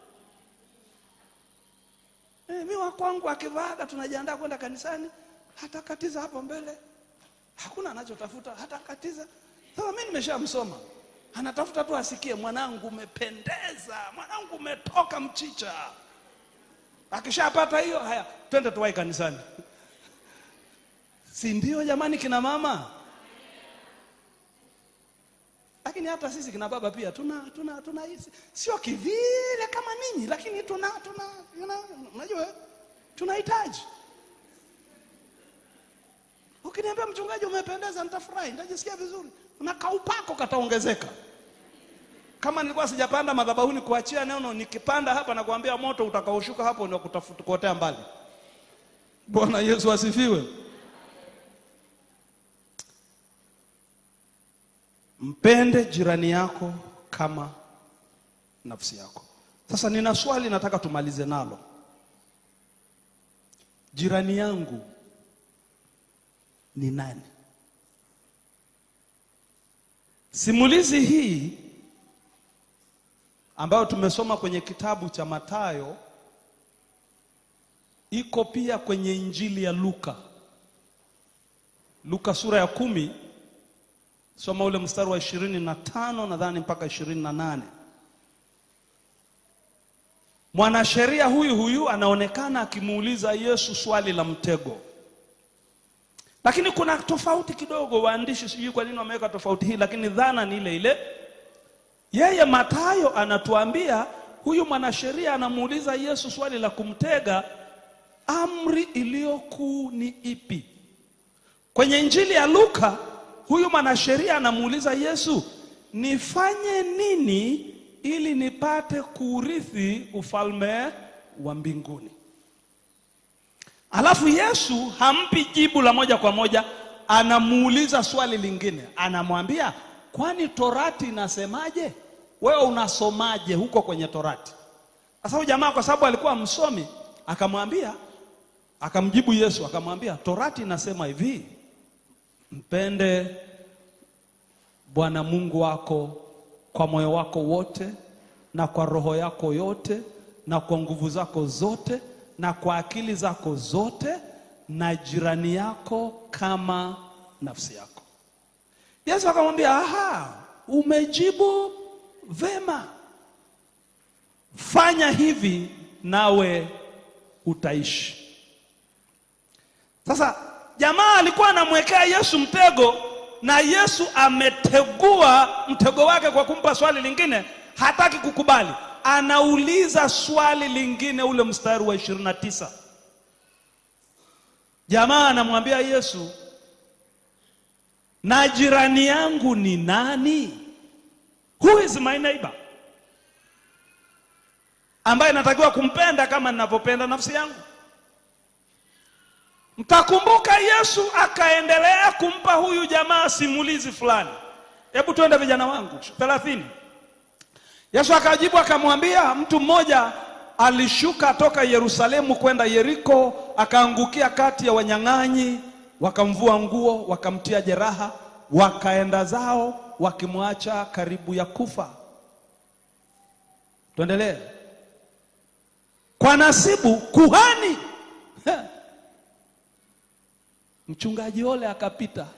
Eh, mimi wa kwangu akivaaga tunajiandaa kwenda kanisani, hata katiza hapo mbele. Hakuna anachotafuta, hata katiza. Sasa mimi nimeshamsoma. Anatafuta tu asikie mwanangu umependeza, mwanangu umetoka mchicha. Akishapata hiyo, haya twende tuwai kanisani. Si ndio jamani kina mama? Lakini hata sisi kina baba pia tuna tuna tunahisi sio kivile kama ninyi, lakini tuna tuna unajua tunahitaji. Ukiniambia mchungaji umependeza nitafurahi, nitajisikia vizuri. Na kaupako kataongezeka. Kama nilikuwa sijapanda madhabahuni kuachia neno, nikipanda hapa na kuambia moto utakaoshuka hapo ndio kutafuta kuotea mbali. Bwana Yesu asifiwe. Mpende jirani yako kama nafsi yako. Sasa nina swali nataka tumalize nalo. Jirani yangu ni nani? Simulizi hii ambayo tumesoma kwenye kitabu cha Mathayo iko pia kwenye Injili ya Luka. Luka sura ya kumi, soma ule mstari wa ishirini na tano nadhani mpaka ishirini na nane. Mwanasheria huyu huyu anaonekana akimuuliza Yesu swali la mtego. Lakini kuna tofauti kidogo, waandishi sijui kwa nini wameweka tofauti hii, lakini dhana ni ile ile. Yeye Mathayo anatuambia huyu mwanasheria anamuuliza Yesu swali la kumtega, amri iliyokuu ni ipi? Kwenye Injili ya Luka huyu mwanasheria anamuuliza Yesu, nifanye nini ili nipate kuurithi ufalme wa mbinguni? Alafu Yesu hampi jibu la moja kwa moja, anamuuliza swali lingine. Anamwambia, kwani Torati inasemaje? Wewe unasomaje huko kwenye Torati? Sasa huyu jamaa kwa sababu alikuwa msomi, akamwambia, akamjibu Yesu akamwambia, Torati inasema hivi, mpende Bwana Mungu wako kwa moyo wako wote, na kwa roho yako yote, na kwa nguvu zako zote, na kwa akili zako zote, na jirani yako kama nafsi yako. Yesu akamwambia, aha, umejibu vema. Fanya hivi nawe utaishi. Sasa jamaa alikuwa anamwekea Yesu mtego, na Yesu ametegua mtego wake kwa kumpa swali lingine, hataki kukubali. Anauliza swali lingine ule mstari wa ishirini na tisa. Jamaa anamwambia Yesu, na jirani yangu ni nani? Who is my neighbor? Ambaye natakiwa kumpenda kama ninavyopenda nafsi yangu. Mtakumbuka Yesu akaendelea kumpa huyu jamaa simulizi fulani. Hebu tuende vijana wangu thelathini. Yesu akajibu akamwambia, mtu mmoja alishuka toka Yerusalemu kwenda Yeriko, akaangukia kati ya wanyang'anyi, wakamvua nguo, wakamtia jeraha, wakaenda zao wakimwacha karibu ya kufa. Tuendelee. Kwa nasibu kuhani mchungaji ole akapita,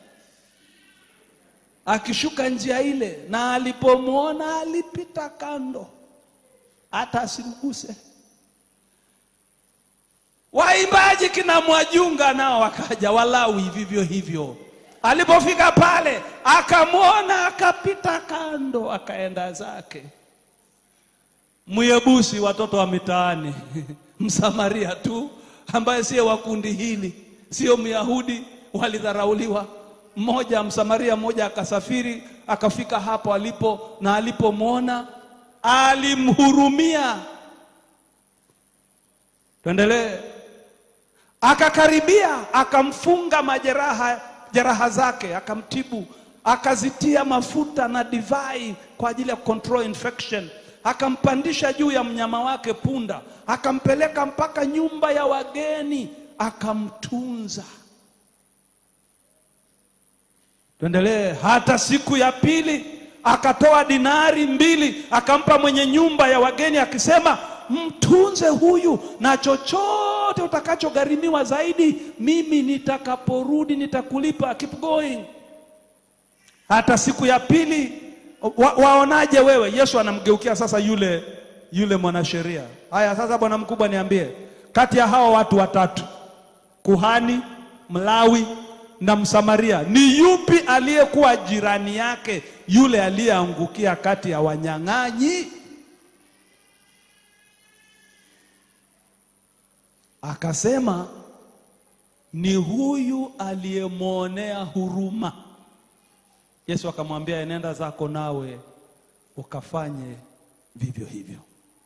akishuka njia ile, na alipomuona alipita kando, hata asimguse. Waimbaji kina Mwajunga nao wakaja, Walawi vivyo hivyo. Alipofika pale akamuona akapita kando, akaenda zake. Myebusi, watoto wa mitaani Msamaria tu ambaye sio wa kundi hili, sio Myahudi, walidharauliwa. Mmoja Msamaria mmoja akasafiri akafika hapo alipo, na alipomuona alimhurumia. Tuendelee. Akakaribia, akamfunga majeraha jeraha zake, akamtibu, akazitia mafuta na divai kwa ajili ya control infection, akampandisha juu ya mnyama wake punda, akampeleka mpaka nyumba ya wageni, akamtunza. Tuendelee. Hata siku ya pili akatoa dinari mbili, akampa mwenye nyumba ya wageni, akisema, mtunze huyu, na chochote utakachogharimiwa zaidi, mimi nitakaporudi nitakulipa. Keep going. Hata siku ya pili, wa, waonaje wewe? Yesu anamgeukia sasa yule yule mwanasheria. Haya sasa, bwana mkubwa, niambie, kati ya hao watu watatu, kuhani, Mlawi na Msamaria, ni yupi aliyekuwa jirani yake yule aliyeangukia kati ya wanyang'anyi? Akasema, ni huyu aliyemuonea huruma. Yesu akamwambia, enenda zako nawe ukafanye vivyo hivyo.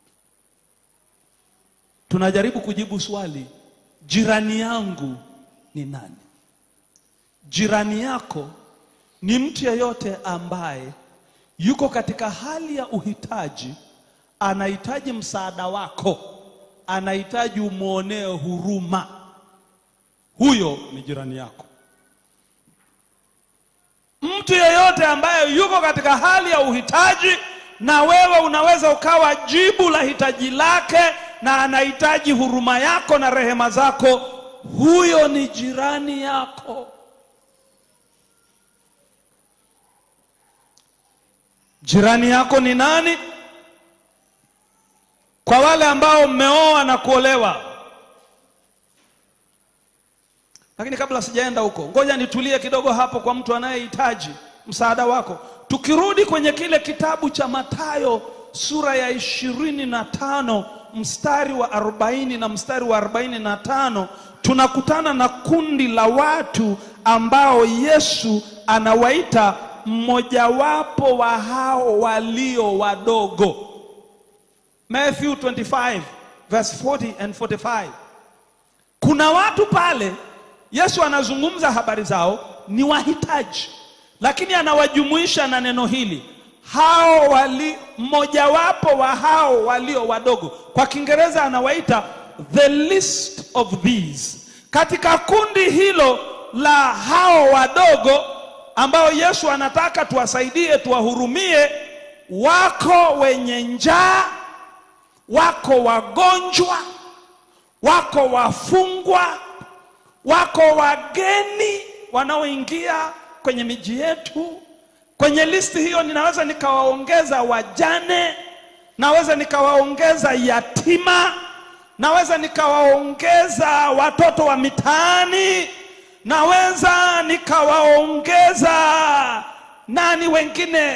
Tunajaribu kujibu swali, jirani yangu ni nani? Jirani yako ni mtu yeyote ambaye yuko katika hali ya uhitaji, anahitaji msaada wako, anahitaji umuonee huruma. Huyo ni jirani yako. Mtu yeyote ambaye yuko katika hali ya uhitaji na wewe unaweza ukawa jibu la hitaji lake, na anahitaji huruma yako na rehema zako, huyo ni jirani yako. Jirani yako ni nani? Kwa wale ambao mmeoa na kuolewa. Lakini kabla sijaenda huko, ngoja nitulie kidogo hapo kwa mtu anayehitaji msaada wako. Tukirudi kwenye kile kitabu cha Mathayo sura ya ishirini na tano mstari wa arobaini na mstari wa arobaini na tano, tunakutana na kundi la watu ambao Yesu anawaita mmojawapo wa hao walio wadogo. Matthew twenty-five verse forty and forty-five. Kuna watu pale Yesu anazungumza habari zao, ni wahitaji, lakini anawajumuisha na neno hili, hao wali mmojawapo wa hao walio wadogo. Kwa Kiingereza anawaita the least of these. Katika kundi hilo la hao wadogo ambao Yesu anataka tuwasaidie, tuwahurumie, wako wenye njaa, wako wagonjwa, wako wafungwa, wako wageni wanaoingia kwenye miji yetu. Kwenye listi hiyo ninaweza nikawaongeza wajane, naweza nikawaongeza yatima, naweza nikawaongeza watoto wa mitaani, naweza nikawaongeza nani wengine,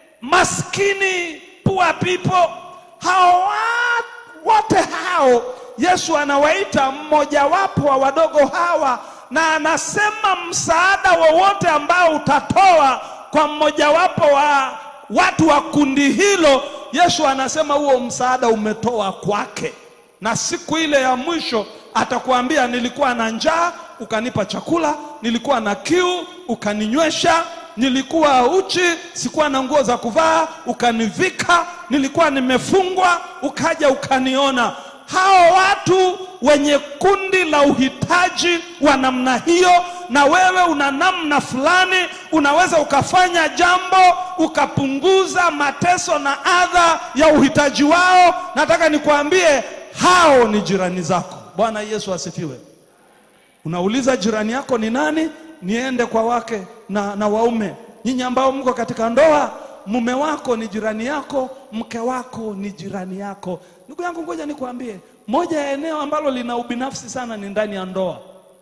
maskini, poor people. Hao wote hao Yesu anawaita mmojawapo wa wadogo hawa, na anasema msaada wowote ambao utatoa kwa mmojawapo wa watu wa kundi hilo, Yesu anasema huo msaada umetoa kwake. Na siku ile ya mwisho atakwambia, nilikuwa na njaa ukanipa chakula, nilikuwa na kiu ukaninywesha, nilikuwa uchi sikuwa na nguo za kuvaa ukanivika, nilikuwa nimefungwa ukaja ukaniona. Hao watu wenye kundi la uhitaji wa namna hiyo, na wewe una namna fulani unaweza ukafanya jambo ukapunguza mateso na adha ya uhitaji wao, nataka nikuambie hao ni jirani zako. Bwana Yesu asifiwe. Unauliza jirani yako ni nani? Niende kwa wake na, na waume. Nyinyi ambao mko katika ndoa, mume wako ni jirani yako, mke wako ni jirani yako. Ndugu yangu, ngoja nikuambie, moja ya eneo ambalo lina ubinafsi sana ni ndani ya ndoa.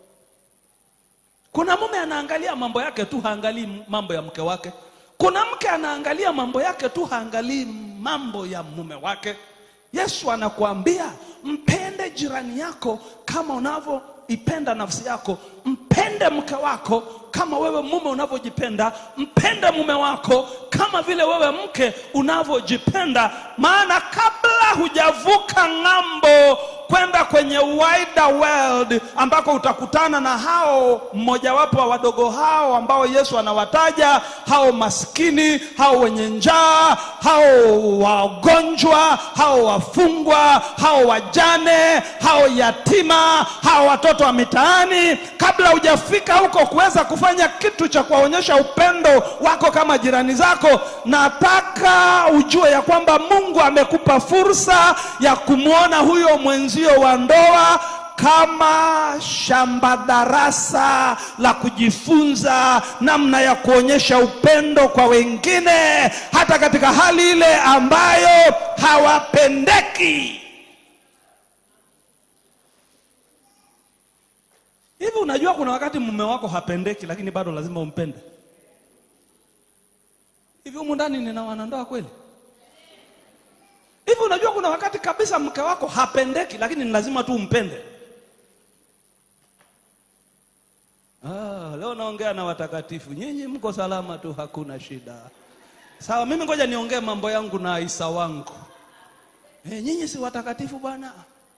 Kuna mume anaangalia mambo yake tu, haangalii mambo ya mke wake. Kuna mke anaangalia mambo yake tu, haangalii mambo ya mume wake. Yesu anakuambia mpende jirani yako kama unavyoipenda nafsi yako. Mpende mke wako kama wewe mume unavyojipenda. Mpende mume wako kama vile wewe mke unavyojipenda, maana kabla hujavuka ng'ambo kwenda kwenye wider world ambako utakutana na hao mmojawapo wa wadogo hao ambao Yesu anawataja, hao maskini, hao wenye njaa, hao wagonjwa, hao wafungwa, hao wajane, hao yatima, hao watoto wa mitaani, kabla hujafika huko kuweza kufanya kitu cha kuonyesha upendo wako kama jirani zako, nataka ujue ya kwamba Mungu amekupa fursa ya kumuona huyo mwenzio wa ndoa kama shamba darasa la kujifunza namna ya kuonyesha upendo kwa wengine, hata katika hali ile ambayo hawapendeki. Hivi unajua kuna wakati mume wako hapendeki lakini bado lazima umpende? Hivi humu ndani nina wanandoa kweli? Hivi unajua kuna wakati kabisa mke wako hapendeki lakini ni lazima tu umpende? Ah, leo naongea na watakatifu. Nyinyi mko salama tu, hakuna shida. Sawa, mimi ngoja niongee mambo yangu na Isa wangu. Eh, nyinyi si watakatifu bwana.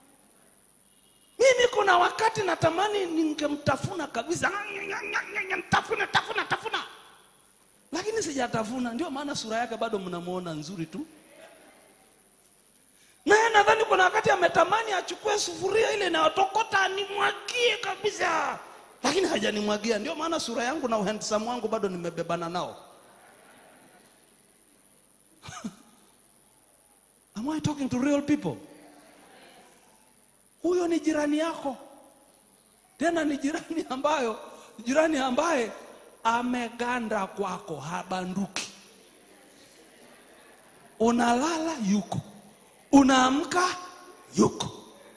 Mimi kuna wakati natamani ningemtafuna kabisa. Tafuna, tafuna, tafuna. Lakini sijatafuna, ndio maana sura yake bado mnamuona nzuri tu. Na nadhani kuna wakati ametamani achukue sufuria ile na atokota animwagie kabisa, lakini hajanimwagia, ndio maana sura yangu na uhandsome wangu bado nimebebana nao. Am I talking to real people? Huyo ni jirani yako. Tena ni jirani ambayo jirani ambaye ameganda kwako, habanduki. Unalala yuko, unaamka yuko,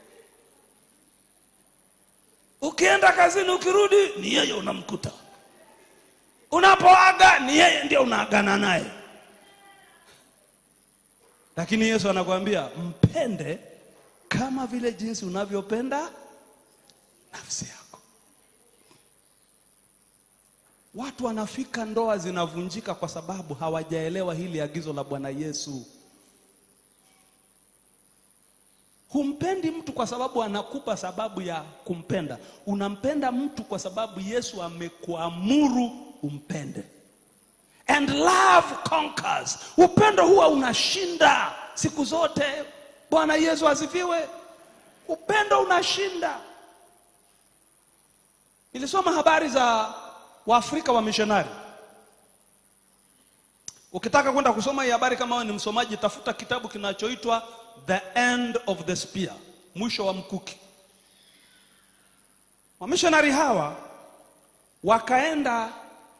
ukienda kazini ukirudi ni yeye unamkuta, unapoaga ni yeye ndio unaagana naye. Lakini Yesu anakuambia mpende kama vile jinsi unavyopenda nafsi yako. Watu wanafika ndoa zinavunjika kwa sababu hawajaelewa hili agizo la Bwana Yesu. Humpendi mtu kwa sababu anakupa sababu ya kumpenda. Unampenda mtu kwa sababu Yesu amekuamuru umpende. And love conquers. Upendo huwa unashinda siku zote. Bwana Yesu asifiwe. Upendo unashinda. Nilisoma habari za Waafrika wa missionary. Ukitaka kwenda kusoma hii habari kama wewe ni msomaji, tafuta kitabu kinachoitwa The End of the Spear, mwisho wa mkuki. Wa missionary hawa wakaenda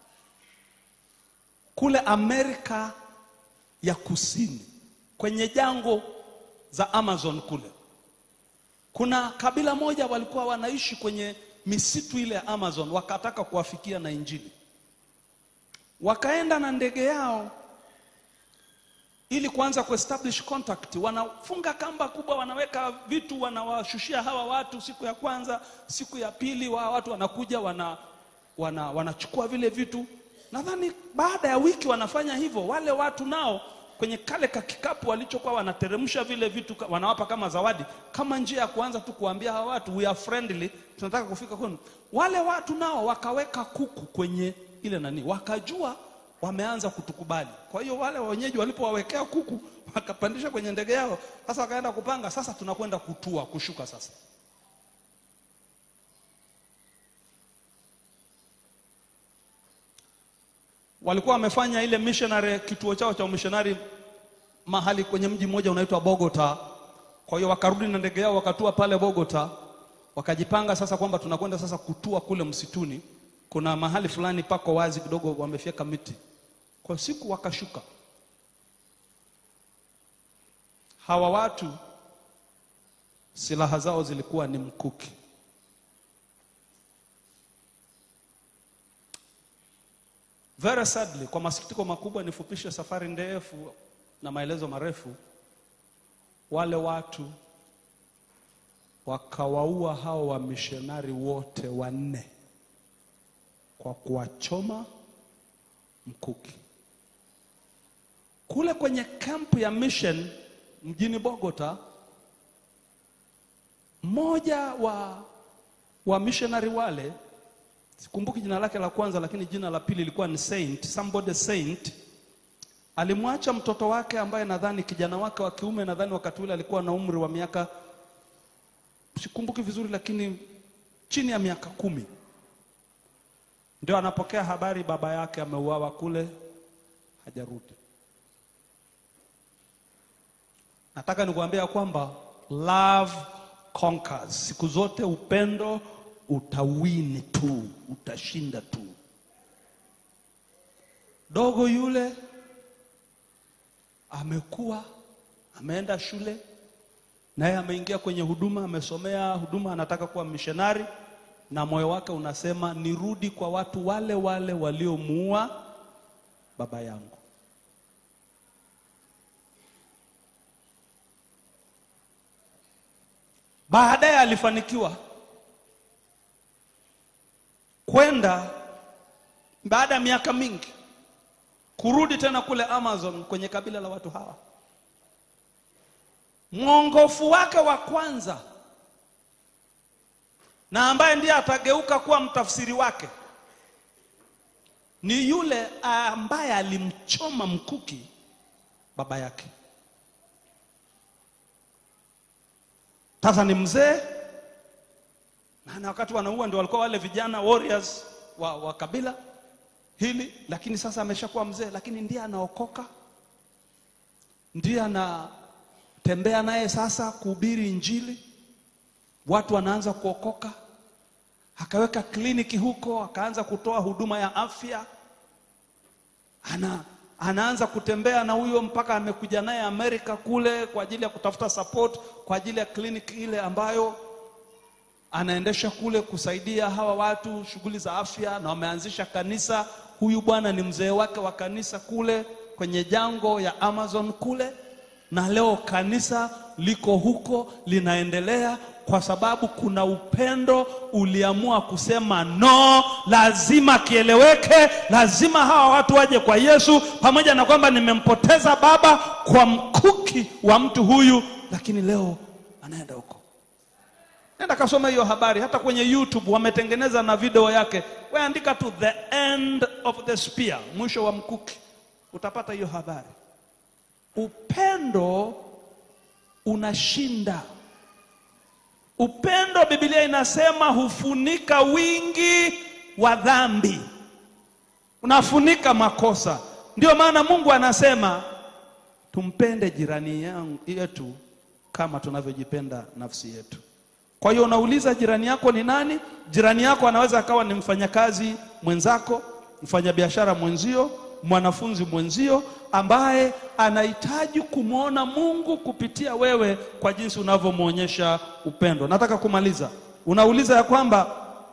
kule Amerika ya Kusini, kwenye jangwa za Amazon kule. Kuna kabila moja walikuwa wanaishi kwenye misitu ile ya Amazon, wakataka kuwafikia na injili. Wakaenda na ndege yao ili kuanza kuestablish contact. Wanafunga kamba kubwa, wanaweka vitu, wanawashushia hawa watu siku ya kwanza, siku ya pili wa watu wanakuja wana wana wanachukua vile vitu. Nadhani baada ya wiki wanafanya hivyo, wale watu nao kwenye kale ka kikapu walichokuwa wanateremsha vile vitu wanawapa kama zawadi, kama njia ya kuanza tu kuambia hawa watu we are friendly, tunataka kufika kwenu. Wale watu nao wakaweka kuku kwenye ile nani, wakajua wameanza kutukubali. Kwa hiyo wale wenyeji walipowawekea kuku, wakapandisha kwenye ndege yao. Sasa wakaenda kupanga, sasa tunakwenda kutua, kushuka sasa. Walikuwa wamefanya ile missionary, kituo chao cha missionary mahali kwenye mji mmoja unaitwa Bogota. Kwa hiyo wakarudi na ndege yao, wakatua pale Bogota. Wakajipanga sasa kwamba tunakwenda sasa kutua kule msituni. Kuna mahali fulani pako wazi kidogo, wamefyeka miti. Kwa siku wakashuka. Hawa watu silaha zao zilikuwa ni mkuki. Very sadly, kwa masikitiko makubwa, nifupishe safari ndefu na maelezo marefu, wale watu wakawaua hao wa missionary wote wanne kwa kuwachoma mkuki. Kule kwenye camp ya mission mjini Bogota, mmoja wa wa missionary wale, sikumbuki jina lake la kwanza lakini jina la pili lilikuwa ni Saint, somebody Saint, alimwacha mtoto wake ambaye nadhani kijana wake wa kiume, nadhani wakati ule alikuwa na umri wa miaka, sikumbuki vizuri lakini chini ya miaka kumi. Ndio anapokea habari baba yake ameuawa kule, hajarudi. Nataka nikuambia kwamba love conquers. Siku zote upendo utawini tu, utashinda tu. Dogo yule amekuwa, ameenda shule, naye ameingia kwenye huduma, amesomea huduma, anataka kuwa missionary, na moyo wake unasema nirudi kwa watu wale wale waliomuua baba yangu. Baadaye alifanikiwa kwenda, baada ya miaka mingi, kurudi tena kule Amazon kwenye kabila la watu hawa. Mwongofu wake wa kwanza, na ambaye ndiye atageuka kuwa mtafsiri wake, ni yule ambaye alimchoma mkuki baba yake. Sasa ni mzee, na wakati wanaua ndio walikuwa wale vijana warriors wa, wa kabila hili, lakini sasa ameshakuwa mzee, lakini ndiye anaokoka, ndiye anatembea naye sasa kuhubiri injili, watu wanaanza kuokoka. Akaweka kliniki huko, akaanza kutoa huduma ya afya. Ana anaanza kutembea na huyo mpaka amekuja naye Amerika kule kwa ajili ya kutafuta support kwa ajili ya kliniki ile ambayo anaendesha kule kusaidia hawa watu shughuli za afya, na wameanzisha kanisa. Huyu bwana ni mzee wake wa kanisa kule kwenye jango ya Amazon kule, na leo kanisa liko huko linaendelea kwa sababu kuna upendo uliamua kusema no, lazima kieleweke, lazima hawa watu waje kwa Yesu, pamoja na kwamba nimempoteza baba kwa mkuki wa mtu huyu, lakini leo anaenda huko. Nenda kasoma hiyo habari, hata kwenye YouTube wametengeneza na video yake. Wewe andika tu the end of the spear, mwisho wa mkuki, utapata hiyo habari. Upendo unashinda. Upendo, Biblia inasema, hufunika wingi wa dhambi, unafunika makosa. Ndio maana Mungu anasema tumpende jirani yangu yetu kama tunavyojipenda nafsi yetu. Kwa hiyo unauliza jirani yako ni nani? Jirani yako anaweza akawa ni mfanyakazi mwenzako, mfanyabiashara mwenzio, mwanafunzi mwenzio, ambaye anahitaji kumuona Mungu kupitia wewe kwa jinsi unavyomuonyesha upendo. Nataka kumaliza. Unauliza ya kwamba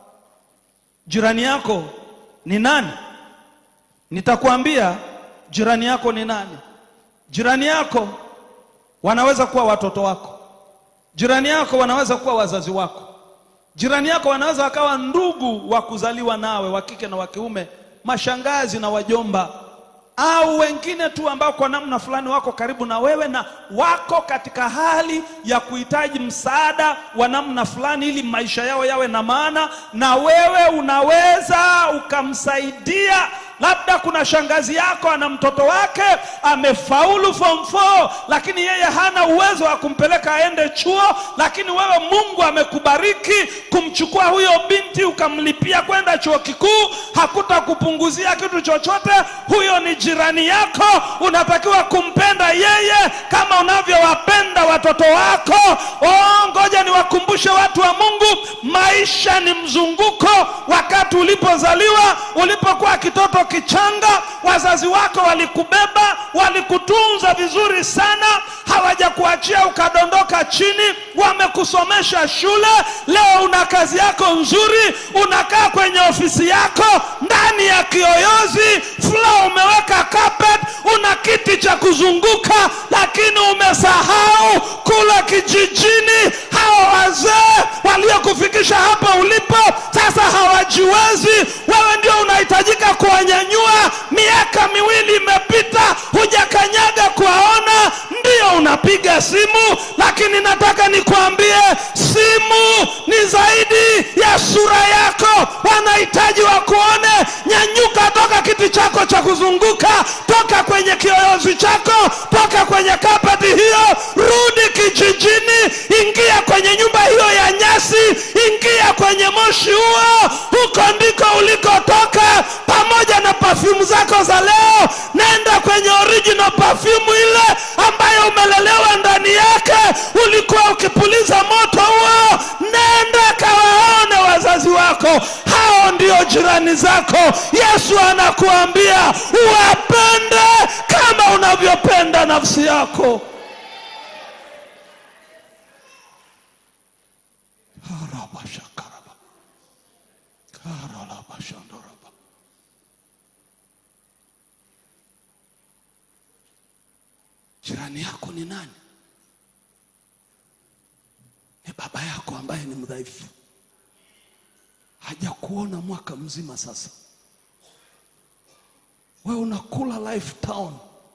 jirani yako ni nani? Nitakwambia jirani yako ni nani. Jirani yako wanaweza kuwa watoto wako. Jirani yako wanaweza kuwa wazazi wako. Jirani yako wanaweza wakawa ndugu wa kuzaliwa nawe, wa kike na wa kiume, mashangazi na wajomba, au wengine tu ambao kwa namna fulani wako karibu na wewe na wako katika hali ya kuhitaji msaada wa namna fulani ili maisha yao yawe na maana, na wewe unaweza ukamsaidia. Labda kuna shangazi yako ana mtoto wake amefaulu form four, lakini yeye hana uwezo wa kumpeleka aende chuo, lakini wewe Mungu amekubariki kumchukua huyo binti ukamlipia kwenda chuo kikuu, hakutakupunguzia kitu chochote. Huyo ni jirani yako, unatakiwa kumpenda yeye kama unavyowapenda watoto wako. Oh, ngoja niwakumbushe watu wa Mungu, maisha ni mzunguko. Wakati ulipozaliwa, ulipokuwa kitoto kichanga, wazazi wako walikubeba, walikutunza vizuri sana, hawajakuachia ukadondoka chini, wamekusomesha shule. Leo una kazi yako nzuri, unakaa kwenye ofisi yako ndani ya kiyoyozi, floor umeweka carpet, una kiti cha kuzunguka, lakini umesahau kula kijijini hao wazee waliokufikisha hapa ulipo sasa hawajiwezi. Wewe ndio unahitajika kuwanyanyua. Miaka miwili imepita, hujakanyaga wanahitaji wakuone. Nyanyuka toka kiti chako cha kuzunguka, toka kwenye kiyoyozi chako, toka kwenye kapati hiyo, rudi kijijini, ingia kwenye nyumba hiyo ya nyasi, ingia kwenye moshi huo, huko ndiko ulikotoka, pamoja na perfume zako za leo. Nenda kwenye original perfume ile ambayo umelelewa ndani yake, ulikuwa ukipuliza moto huo. Nenda kawaone wazazi wako, hao ndio jirani zako. Yesu anakuambia uwapende kama unavyopenda nafsi yako. Jirani yako ni nani? Ni baba yako ambaye ni mdhaifu, hajakuona mwaka mzima sasa. Wewe unakula Life Town.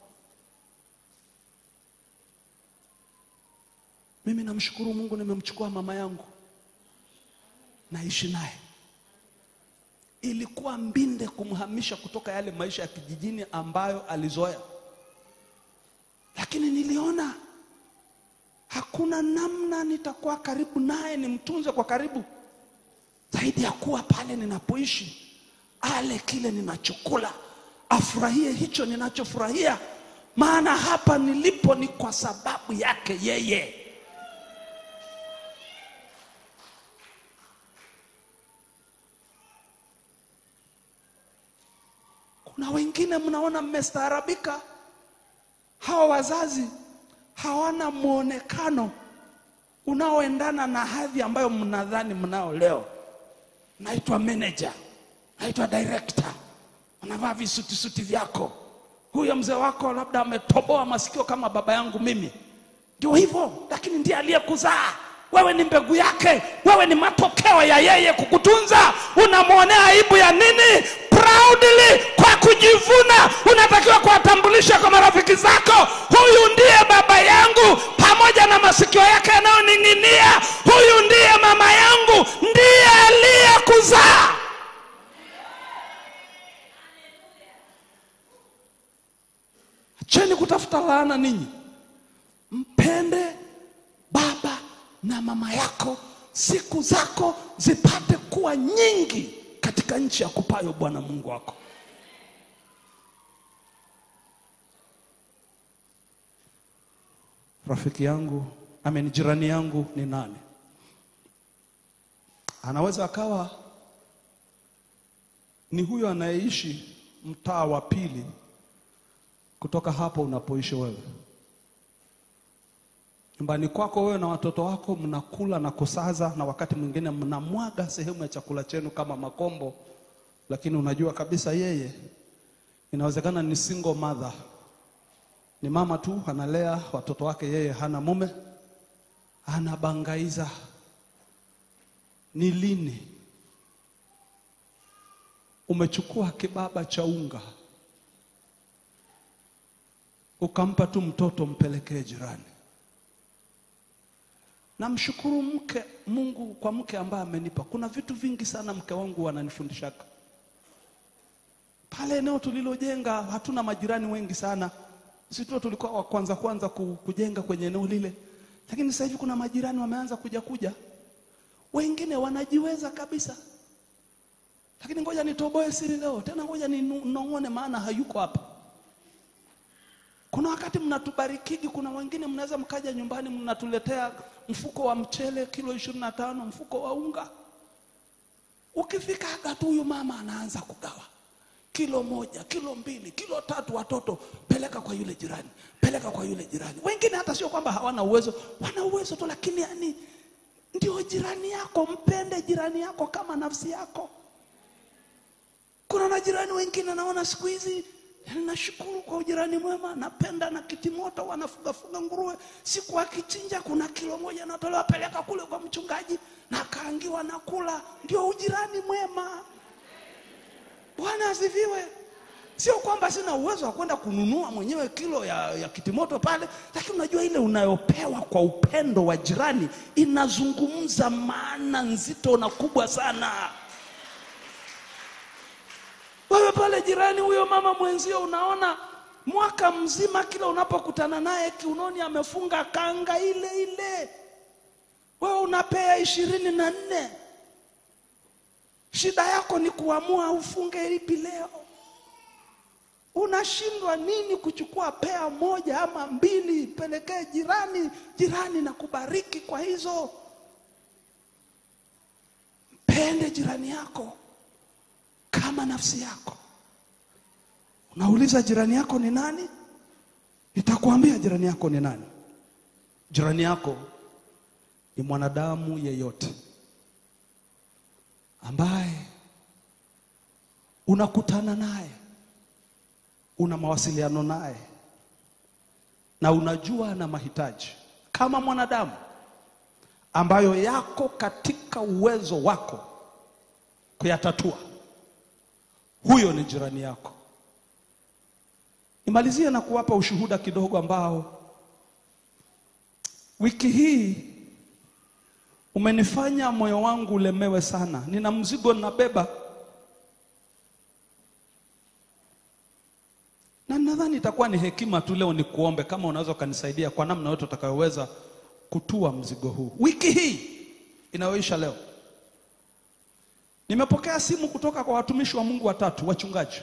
Mimi namshukuru Mungu, nimemchukua mama yangu, naishi naye. Ilikuwa mbinde kumhamisha kutoka yale maisha ya kijijini ambayo alizoea, lakini niliona hakuna namna nitakuwa karibu naye, nimtunze kwa karibu zaidi ya kuwa pale ninapoishi, ale kile ninachokula, afurahie hicho ninachofurahia. Maana hapa nilipo ni kwa sababu yake yeye. Kuna wengine mnaona mmestaarabika. Hawa wazazi hawana muonekano unaoendana na hadhi ambayo mnadhani mnao leo. Naitwa manager, naitwa director, unavaa visuti suti vyako. Huyo mzee wako labda ametoboa masikio kama baba yangu mimi. Ndio hivyo, lakini ndiye aliyekuzaa. Wewe ni mbegu yake, wewe ni matokeo ya yeye kukutunza. Unamuonea aibu ya nini? Proudly, kwa kujivuna, unatakiwa kuwatambulisha kwa marafiki zako, huyu ndiye baba yangu, pamoja na masikio yake yanayoning'inia. Huyu ndiye mama yangu, ndiye aliyekuzaa. Acheni kutafuta laana ninyi. Mpende baba na mama yako, siku zako zipate kuwa nyingi katika nchi ya kupayo Bwana Mungu wako. Rafiki yangu, amen, jirani yangu ni nani? Anaweza akawa ni huyo anayeishi mtaa wa pili kutoka hapo unapoishi wewe. Nyumbani kwako wewe na watoto wako mnakula na kusaza, na wakati mwingine mnamwaga sehemu ya chakula chenu kama makombo, lakini unajua kabisa yeye inawezekana ni single mother. Ni mama tu analea watoto wake, yeye hana mume, anabangaiza. Ni lini umechukua kibaba cha unga ukampa tu mtoto mpelekee jirani? Namshukuru mke Mungu kwa mke ambaye amenipa. Kuna vitu vingi sana mke wangu ananifundishaka. Pale eneo tulilojenga hatuna majirani wengi sana. Sisi tu tulikuwa wa kwanza kwanza kujenga kwenye eneo lile. Lakini sasa hivi kuna majirani wameanza kuja kuja. Wengine wanajiweza kabisa. Lakini ngoja nitoboe siri leo. Tena ngoja ninongone maana hayuko hapa. Kuna wakati mnatubarikigi, kuna wengine mnaweza mkaja nyumbani mnatuletea mfuko wa mchele kilo ishirini na tano, mfuko wa unga. Ukifika hata huyu mama anaanza kugawa. Kilo moja, kilo mbili, kilo tatu, watoto peleka kwa yule jirani, peleka kwa yule jirani. Wengine hata sio kwamba hawana uwezo, wana uwezo tu, lakini yani ndio jirani yako. Mpende jirani yako kama nafsi yako. Kuna na jirani wengine naona siku hizi, nashukuru kwa ujirani mwema, napenda na kitimoto wanafuga fuga nguruwe, siku akichinja kuna kilo moja natolewa peleka kule kwa mchungaji na kaangiwa na kula. Ndio ujirani mwema. Bwana asifiwe. Sio kwamba sina uwezo wa kwenda kununua mwenyewe kilo ya, ya kitimoto pale, lakini unajua ile unayopewa kwa upendo wa jirani inazungumza maana nzito na kubwa sana. jirani huyo mama mwenzio unaona mwaka mzima kila unapokutana naye kiunoni amefunga kanga ile ile. Wewe unapea ishirini na nne. Shida yako ni kuamua ufunge ipi leo. Unashindwa nini kuchukua pea moja ama mbili pelekee jirani, jirani na kubariki kwa hizo. Pende jirani yako kama nafsi yako. Unauliza jirani yako ni nani? Nitakwambia jirani yako ni nani. Jirani yako ni mwanadamu yeyote ambaye unakutana naye, una mawasiliano naye na unajua na mahitaji kama mwanadamu ambayo yako katika uwezo wako kuyatatua. Huyo ni jirani yako. Nimalizie na kuwapa ushuhuda kidogo ambao wiki hii umenifanya moyo wangu ulemewe sana. Nina mzigo ninabeba. Na nadhani itakuwa ni hekima tu leo ni kuombe kama unaweza kanisaidia kwa namna yote utakayoweza kutua mzigo huu. Wiki hii inayoisha leo nimepokea simu kutoka kwa watumishi wa Mungu watatu, wachungaji.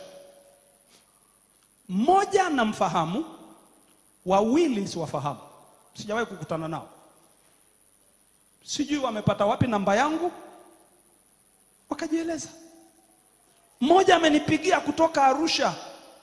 Mmoja namfahamu, wawili siwafahamu. Sijawahi kukutana nao. Sijui wamepata wapi namba yangu. Wakajieleza. Mmoja amenipigia kutoka Arusha.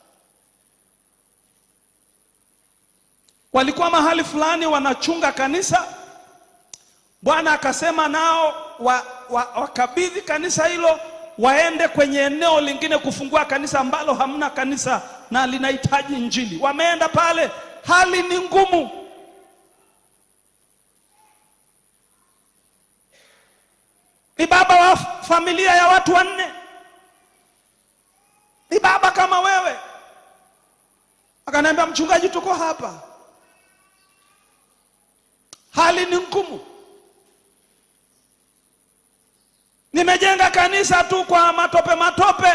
Walikuwa mahali fulani wanachunga kanisa. Bwana akasema nao wa, wa, wakabidhi kanisa hilo waende kwenye eneo lingine kufungua kanisa ambalo hamna kanisa na linahitaji injili. Wameenda pale, hali ni ngumu. Ni baba wa familia ya watu wanne. Ni baba kama wewe. Akaniambia, mchungaji tuko hapa, hali ni ngumu. Nimejenga kanisa tu kwa matope matope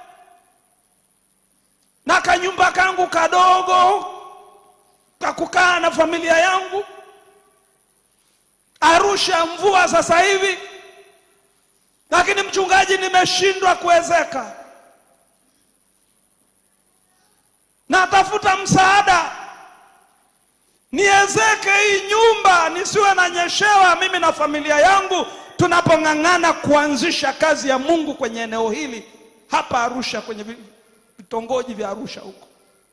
na kanyumba kangu kadogo kakukaa na familia yangu. Arusha mvua sasa hivi, lakini mchungaji nimeshindwa kuwezeka. Natafuta msaada niezeke hii nyumba nisiwe na nyeshewa mimi na familia yangu tunapongangana kuanzisha kazi ya Mungu kwenye eneo hili hapa Arusha, kwenye vitongoji vya Arusha huko.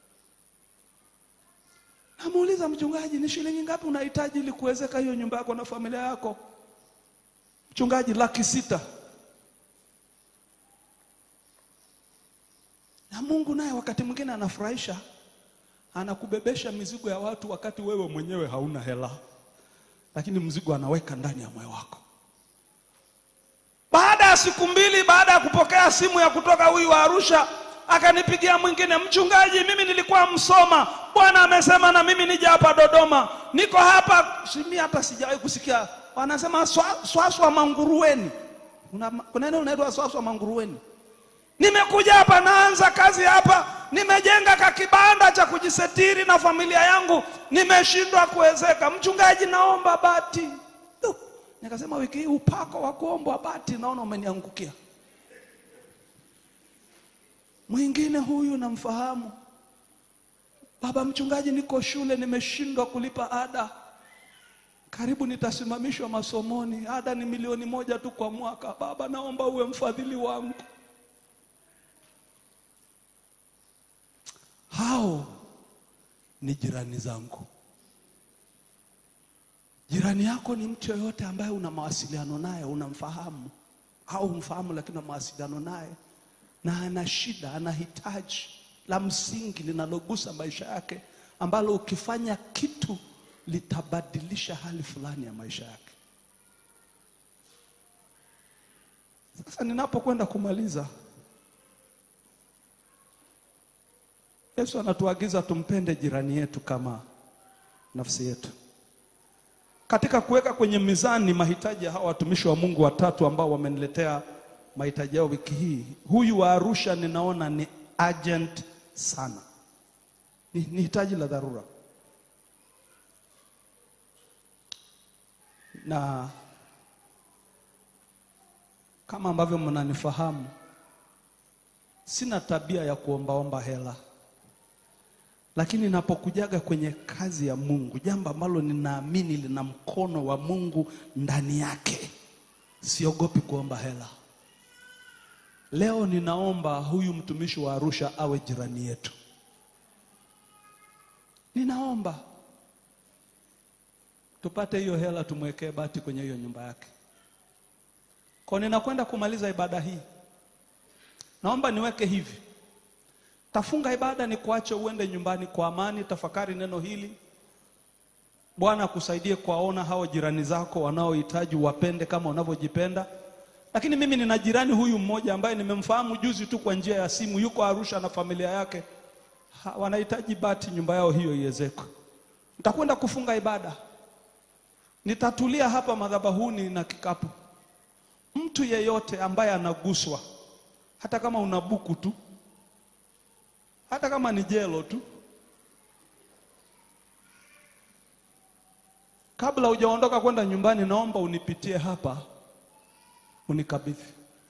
Namuuliza mchungaji, ni shilingi ngapi unahitaji ili kuwezeka hiyo nyumba yako na familia yako? Mchungaji, laki sita. Na Mungu naye wakati mwingine anafurahisha, anakubebesha mizigo ya watu wakati wewe mwenyewe hauna hela, lakini mzigo anaweka ndani ya moyo wako. Baada ya siku mbili baada ya kupokea simu ya kutoka huyu wa Arusha, akanipigia mwingine, mchungaji mimi nilikuwa Msoma, Bwana amesema na mimi nije hapa Dodoma. Niko hapa, mimi hata sijawahi kusikia. Wanasema swaswa swa, swa manguruweni. Kuna kuna neno unaitwa swaswa manguruweni. Nimekuja hapa naanza kazi hapa, nimejenga kakibanda cha kujisetiri na familia yangu, nimeshindwa kuwezeka. Mchungaji naomba bati. Uh, nikasema wiki hii upako wa kuomba bati naona umeniangukia. Mwingine huyu namfahamu. Baba mchungaji, niko shule nimeshindwa kulipa ada. Karibu nitasimamishwa masomoni. Ada ni milioni moja tu kwa mwaka. Baba naomba uwe mfadhili wangu. Hao ni jirani zangu. Jirani yako ni mtu yoyote ambaye una mawasiliano naye, unamfahamu au umfahamu lakini una mawasiliano naye na ana shida, anahitaji la msingi linalogusa maisha yake ambalo ukifanya kitu litabadilisha hali fulani ya maisha yake. Sasa ninapokwenda kumaliza, Yesu anatuagiza tumpende jirani yetu kama nafsi yetu. Katika kuweka kwenye mizani mahitaji ya hawa watumishi wa Mungu watatu ambao wameniletea mahitaji yao wiki hii, huyu wa Arusha ninaona ni urgent sana. Ni, ni hitaji la dharura. Na kama ambavyo mnanifahamu, sina tabia ya kuombaomba hela. Lakini ninapokujaga kwenye kazi ya Mungu, jambo ambalo ninaamini lina mkono wa Mungu ndani yake, siogopi kuomba hela. Leo ninaomba huyu mtumishi wa Arusha awe jirani yetu. Ninaomba tupate hiyo hela, tumwekee bati kwenye hiyo nyumba yake. Kwa ninakwenda kumaliza ibada hii, naomba niweke hivi: tafunga ibada, ni kuache uende nyumbani kwa amani, tafakari neno hili. Bwana akusaidie kuwaona hao jirani zako wanaohitaji wapende kama unavyojipenda. Lakini mimi nina jirani huyu mmoja ambaye nimemfahamu juzi tu kwa njia ya simu, yuko Arusha na familia yake. Ha, wanahitaji bati nyumba yao hiyo iwezekwe. Nitakwenda kufunga ibada, nitatulia hapa madhabahuni na kikapu. Mtu yeyote ambaye anaguswa, hata kama una buku tu, hata kama ni jelo tu, kabla hujaondoka kwenda nyumbani, naomba unipitie hapa, unikabidhi.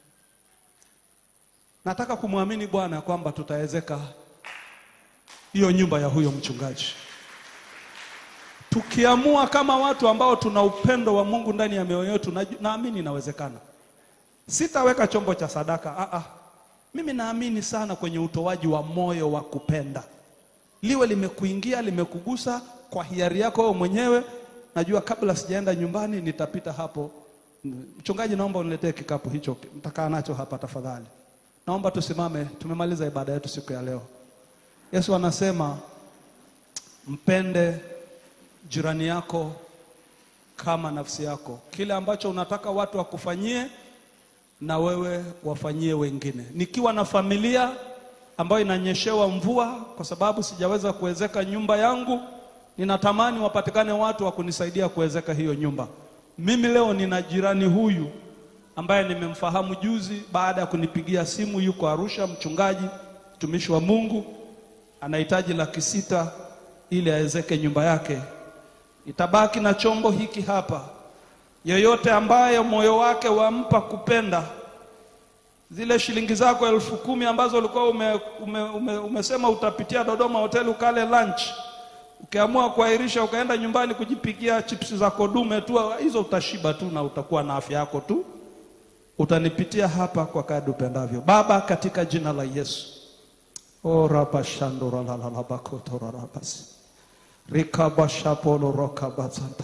Nataka kumwamini Bwana kwamba tutawezeka hiyo nyumba ya huyo mchungaji. Tukiamua kama watu ambao tuna upendo wa Mungu ndani ya mioyo yetu, naamini inawezekana. Sitaweka chombo cha sadaka. Ah ah. Mimi naamini sana kwenye utoaji wa moyo wa kupenda. Liwe limekuingia, limekugusa kwa hiari yako wewe mwenyewe. Najua kabla sijaenda nyumbani nitapita hapo. Mchungaji, naomba uniletee kikapu hicho, nitakaa nacho hapa tafadhali. Naomba tusimame, tumemaliza ibada yetu siku ya leo. Yesu anasema mpende jirani yako kama nafsi yako. Kile ambacho unataka watu wakufanyie, na wewe wafanyie wengine. Nikiwa na familia ambayo inanyeshewa mvua kwa sababu sijaweza kuwezeka nyumba yangu, ninatamani wapatikane watu wa kunisaidia kuwezeka hiyo nyumba. Mimi leo nina jirani huyu ambaye nimemfahamu juzi baada ya kunipigia simu, yuko Arusha, mchungaji, mtumishi wa Mungu, anahitaji laki sita ili awezeke nyumba yake. Itabaki na chombo hiki hapa. Yeyote ambaye moyo wake wampa kupenda, zile shilingi zako elfu kumi ambazo ulikuwa ume, ume, ume, umesema utapitia Dodoma hoteli ukale lunch, ukiamua kuahirisha ukaenda nyumbani kujipikia chips zako dume tu, hizo utashiba tu na utakuwa na afya yako tu. Utanipitia hapa kwa kadri upendavyo. Baba, katika jina la Yesu. Ora bashandora la la la bakotora rabasi. Rikabashapolo rokabazanta.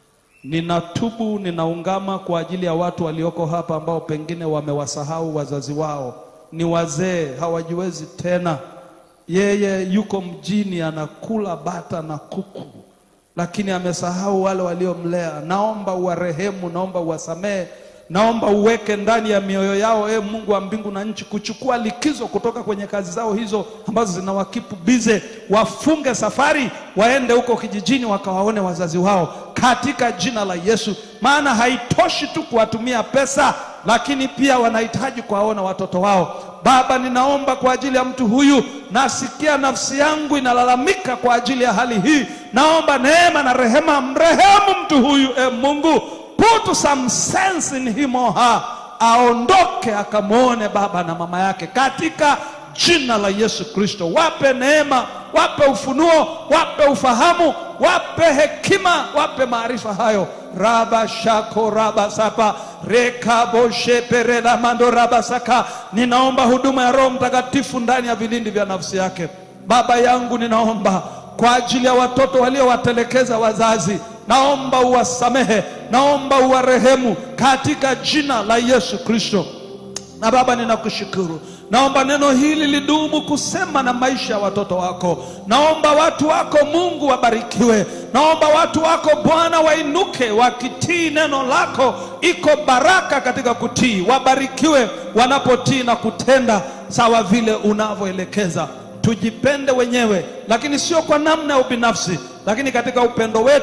Ninatubu, ninaungama kwa ajili ya watu walioko hapa ambao pengine wamewasahau wazazi wao. Ni wazee, hawajiwezi tena. Yeye yuko mjini anakula bata na kuku, lakini amesahau wale waliomlea. Naomba uwarehemu, naomba uwasamehe, naomba uweke ndani ya mioyo yao, e Mungu wa mbingu na nchi, kuchukua likizo kutoka kwenye kazi zao hizo ambazo zinawakipu bize. Wafunge safari, waende huko kijijini wakawaone wazazi wao katika jina la Yesu. Maana haitoshi tu kuwatumia pesa, lakini pia wanahitaji kuwaona watoto wao. Baba, ninaomba kwa ajili ya mtu huyu, nasikia nafsi yangu inalalamika kwa ajili ya hali hii. Naomba neema na rehema, mrehemu mtu huyu, e Mungu. Put some sense in him or her. Aondoke akamwone baba na mama yake katika jina la Yesu Kristo. Wape neema, wape ufunuo, wape ufahamu, wape hekima, wape maarifa hayo. Raba shako raba sapa rekabo sheperela mando raba saka. Ninaomba huduma ya Roho Mtakatifu ndani ya vilindi vya nafsi yake. Baba yangu, ninaomba kwa ajili ya watoto waliowatelekeza wazazi, naomba uwasamehe, naomba uwarehemu katika jina la Yesu Kristo. Na Baba, ninakushukuru. Naomba neno hili lidumu kusema na maisha ya watoto wako. Naomba watu wako Mungu wabarikiwe. Naomba watu wako Bwana wainuke wakitii neno lako. Iko baraka katika kutii. Wabarikiwe wanapotii na kutenda sawa vile unavyoelekeza. Tujipende wenyewe, lakini sio kwa namna ya ubinafsi, lakini katika upendo wetu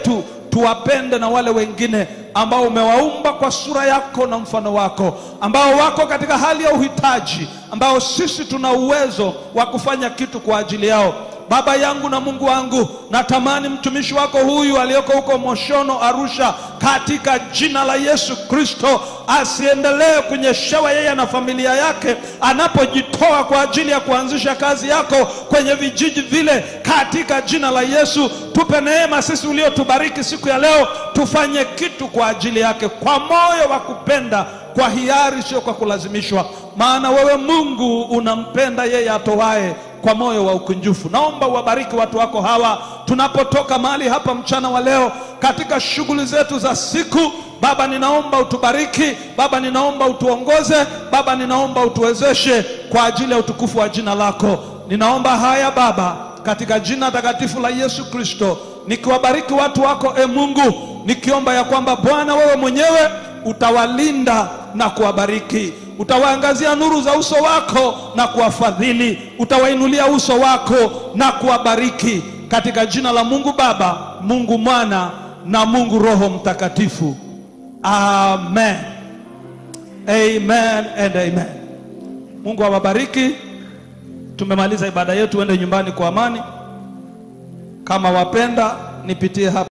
tuwapende na wale wengine ambao umewaumba kwa sura yako na mfano wako, ambao wako katika hali ya uhitaji, ambao sisi tuna uwezo wa kufanya kitu kwa ajili yao. Baba yangu na Mungu wangu, natamani mtumishi wako huyu aliyoko huko Moshono, Arusha, katika jina la Yesu Kristo, asiendelee kunyeshewa yeye na familia yake anapojitoa kwa ajili ya kuanzisha kazi yako kwenye vijiji vile. Katika jina la Yesu, tupe neema sisi uliotubariki siku ya leo, tufanye kitu kwa ajili yake kwa moyo wa kupenda, kwa hiari, sio kwa kulazimishwa. Maana wewe Mungu unampenda yeye atowae kwa moyo wa ukunjufu. Naomba uwabariki watu wako hawa tunapotoka mahali hapa mchana wa leo katika shughuli zetu za siku. Baba, ninaomba utubariki. Baba, ninaomba utuongoze. Baba, ninaomba utuwezeshe kwa ajili ya utukufu wa jina lako. Ninaomba haya Baba katika jina takatifu la Yesu Kristo, nikiwabariki watu wako e Mungu, nikiomba ya kwamba Bwana wewe mwenyewe utawalinda na kuwabariki, utawaangazia nuru za uso wako na kuwafadhili, utawainulia uso wako na kuwabariki, katika jina la Mungu Baba, Mungu Mwana na Mungu Roho Mtakatifu. Amen. Amen and amen. Mungu awabariki. Tumemaliza ibada yetu, ende nyumbani kwa amani. Kama wapenda nipitie hapa.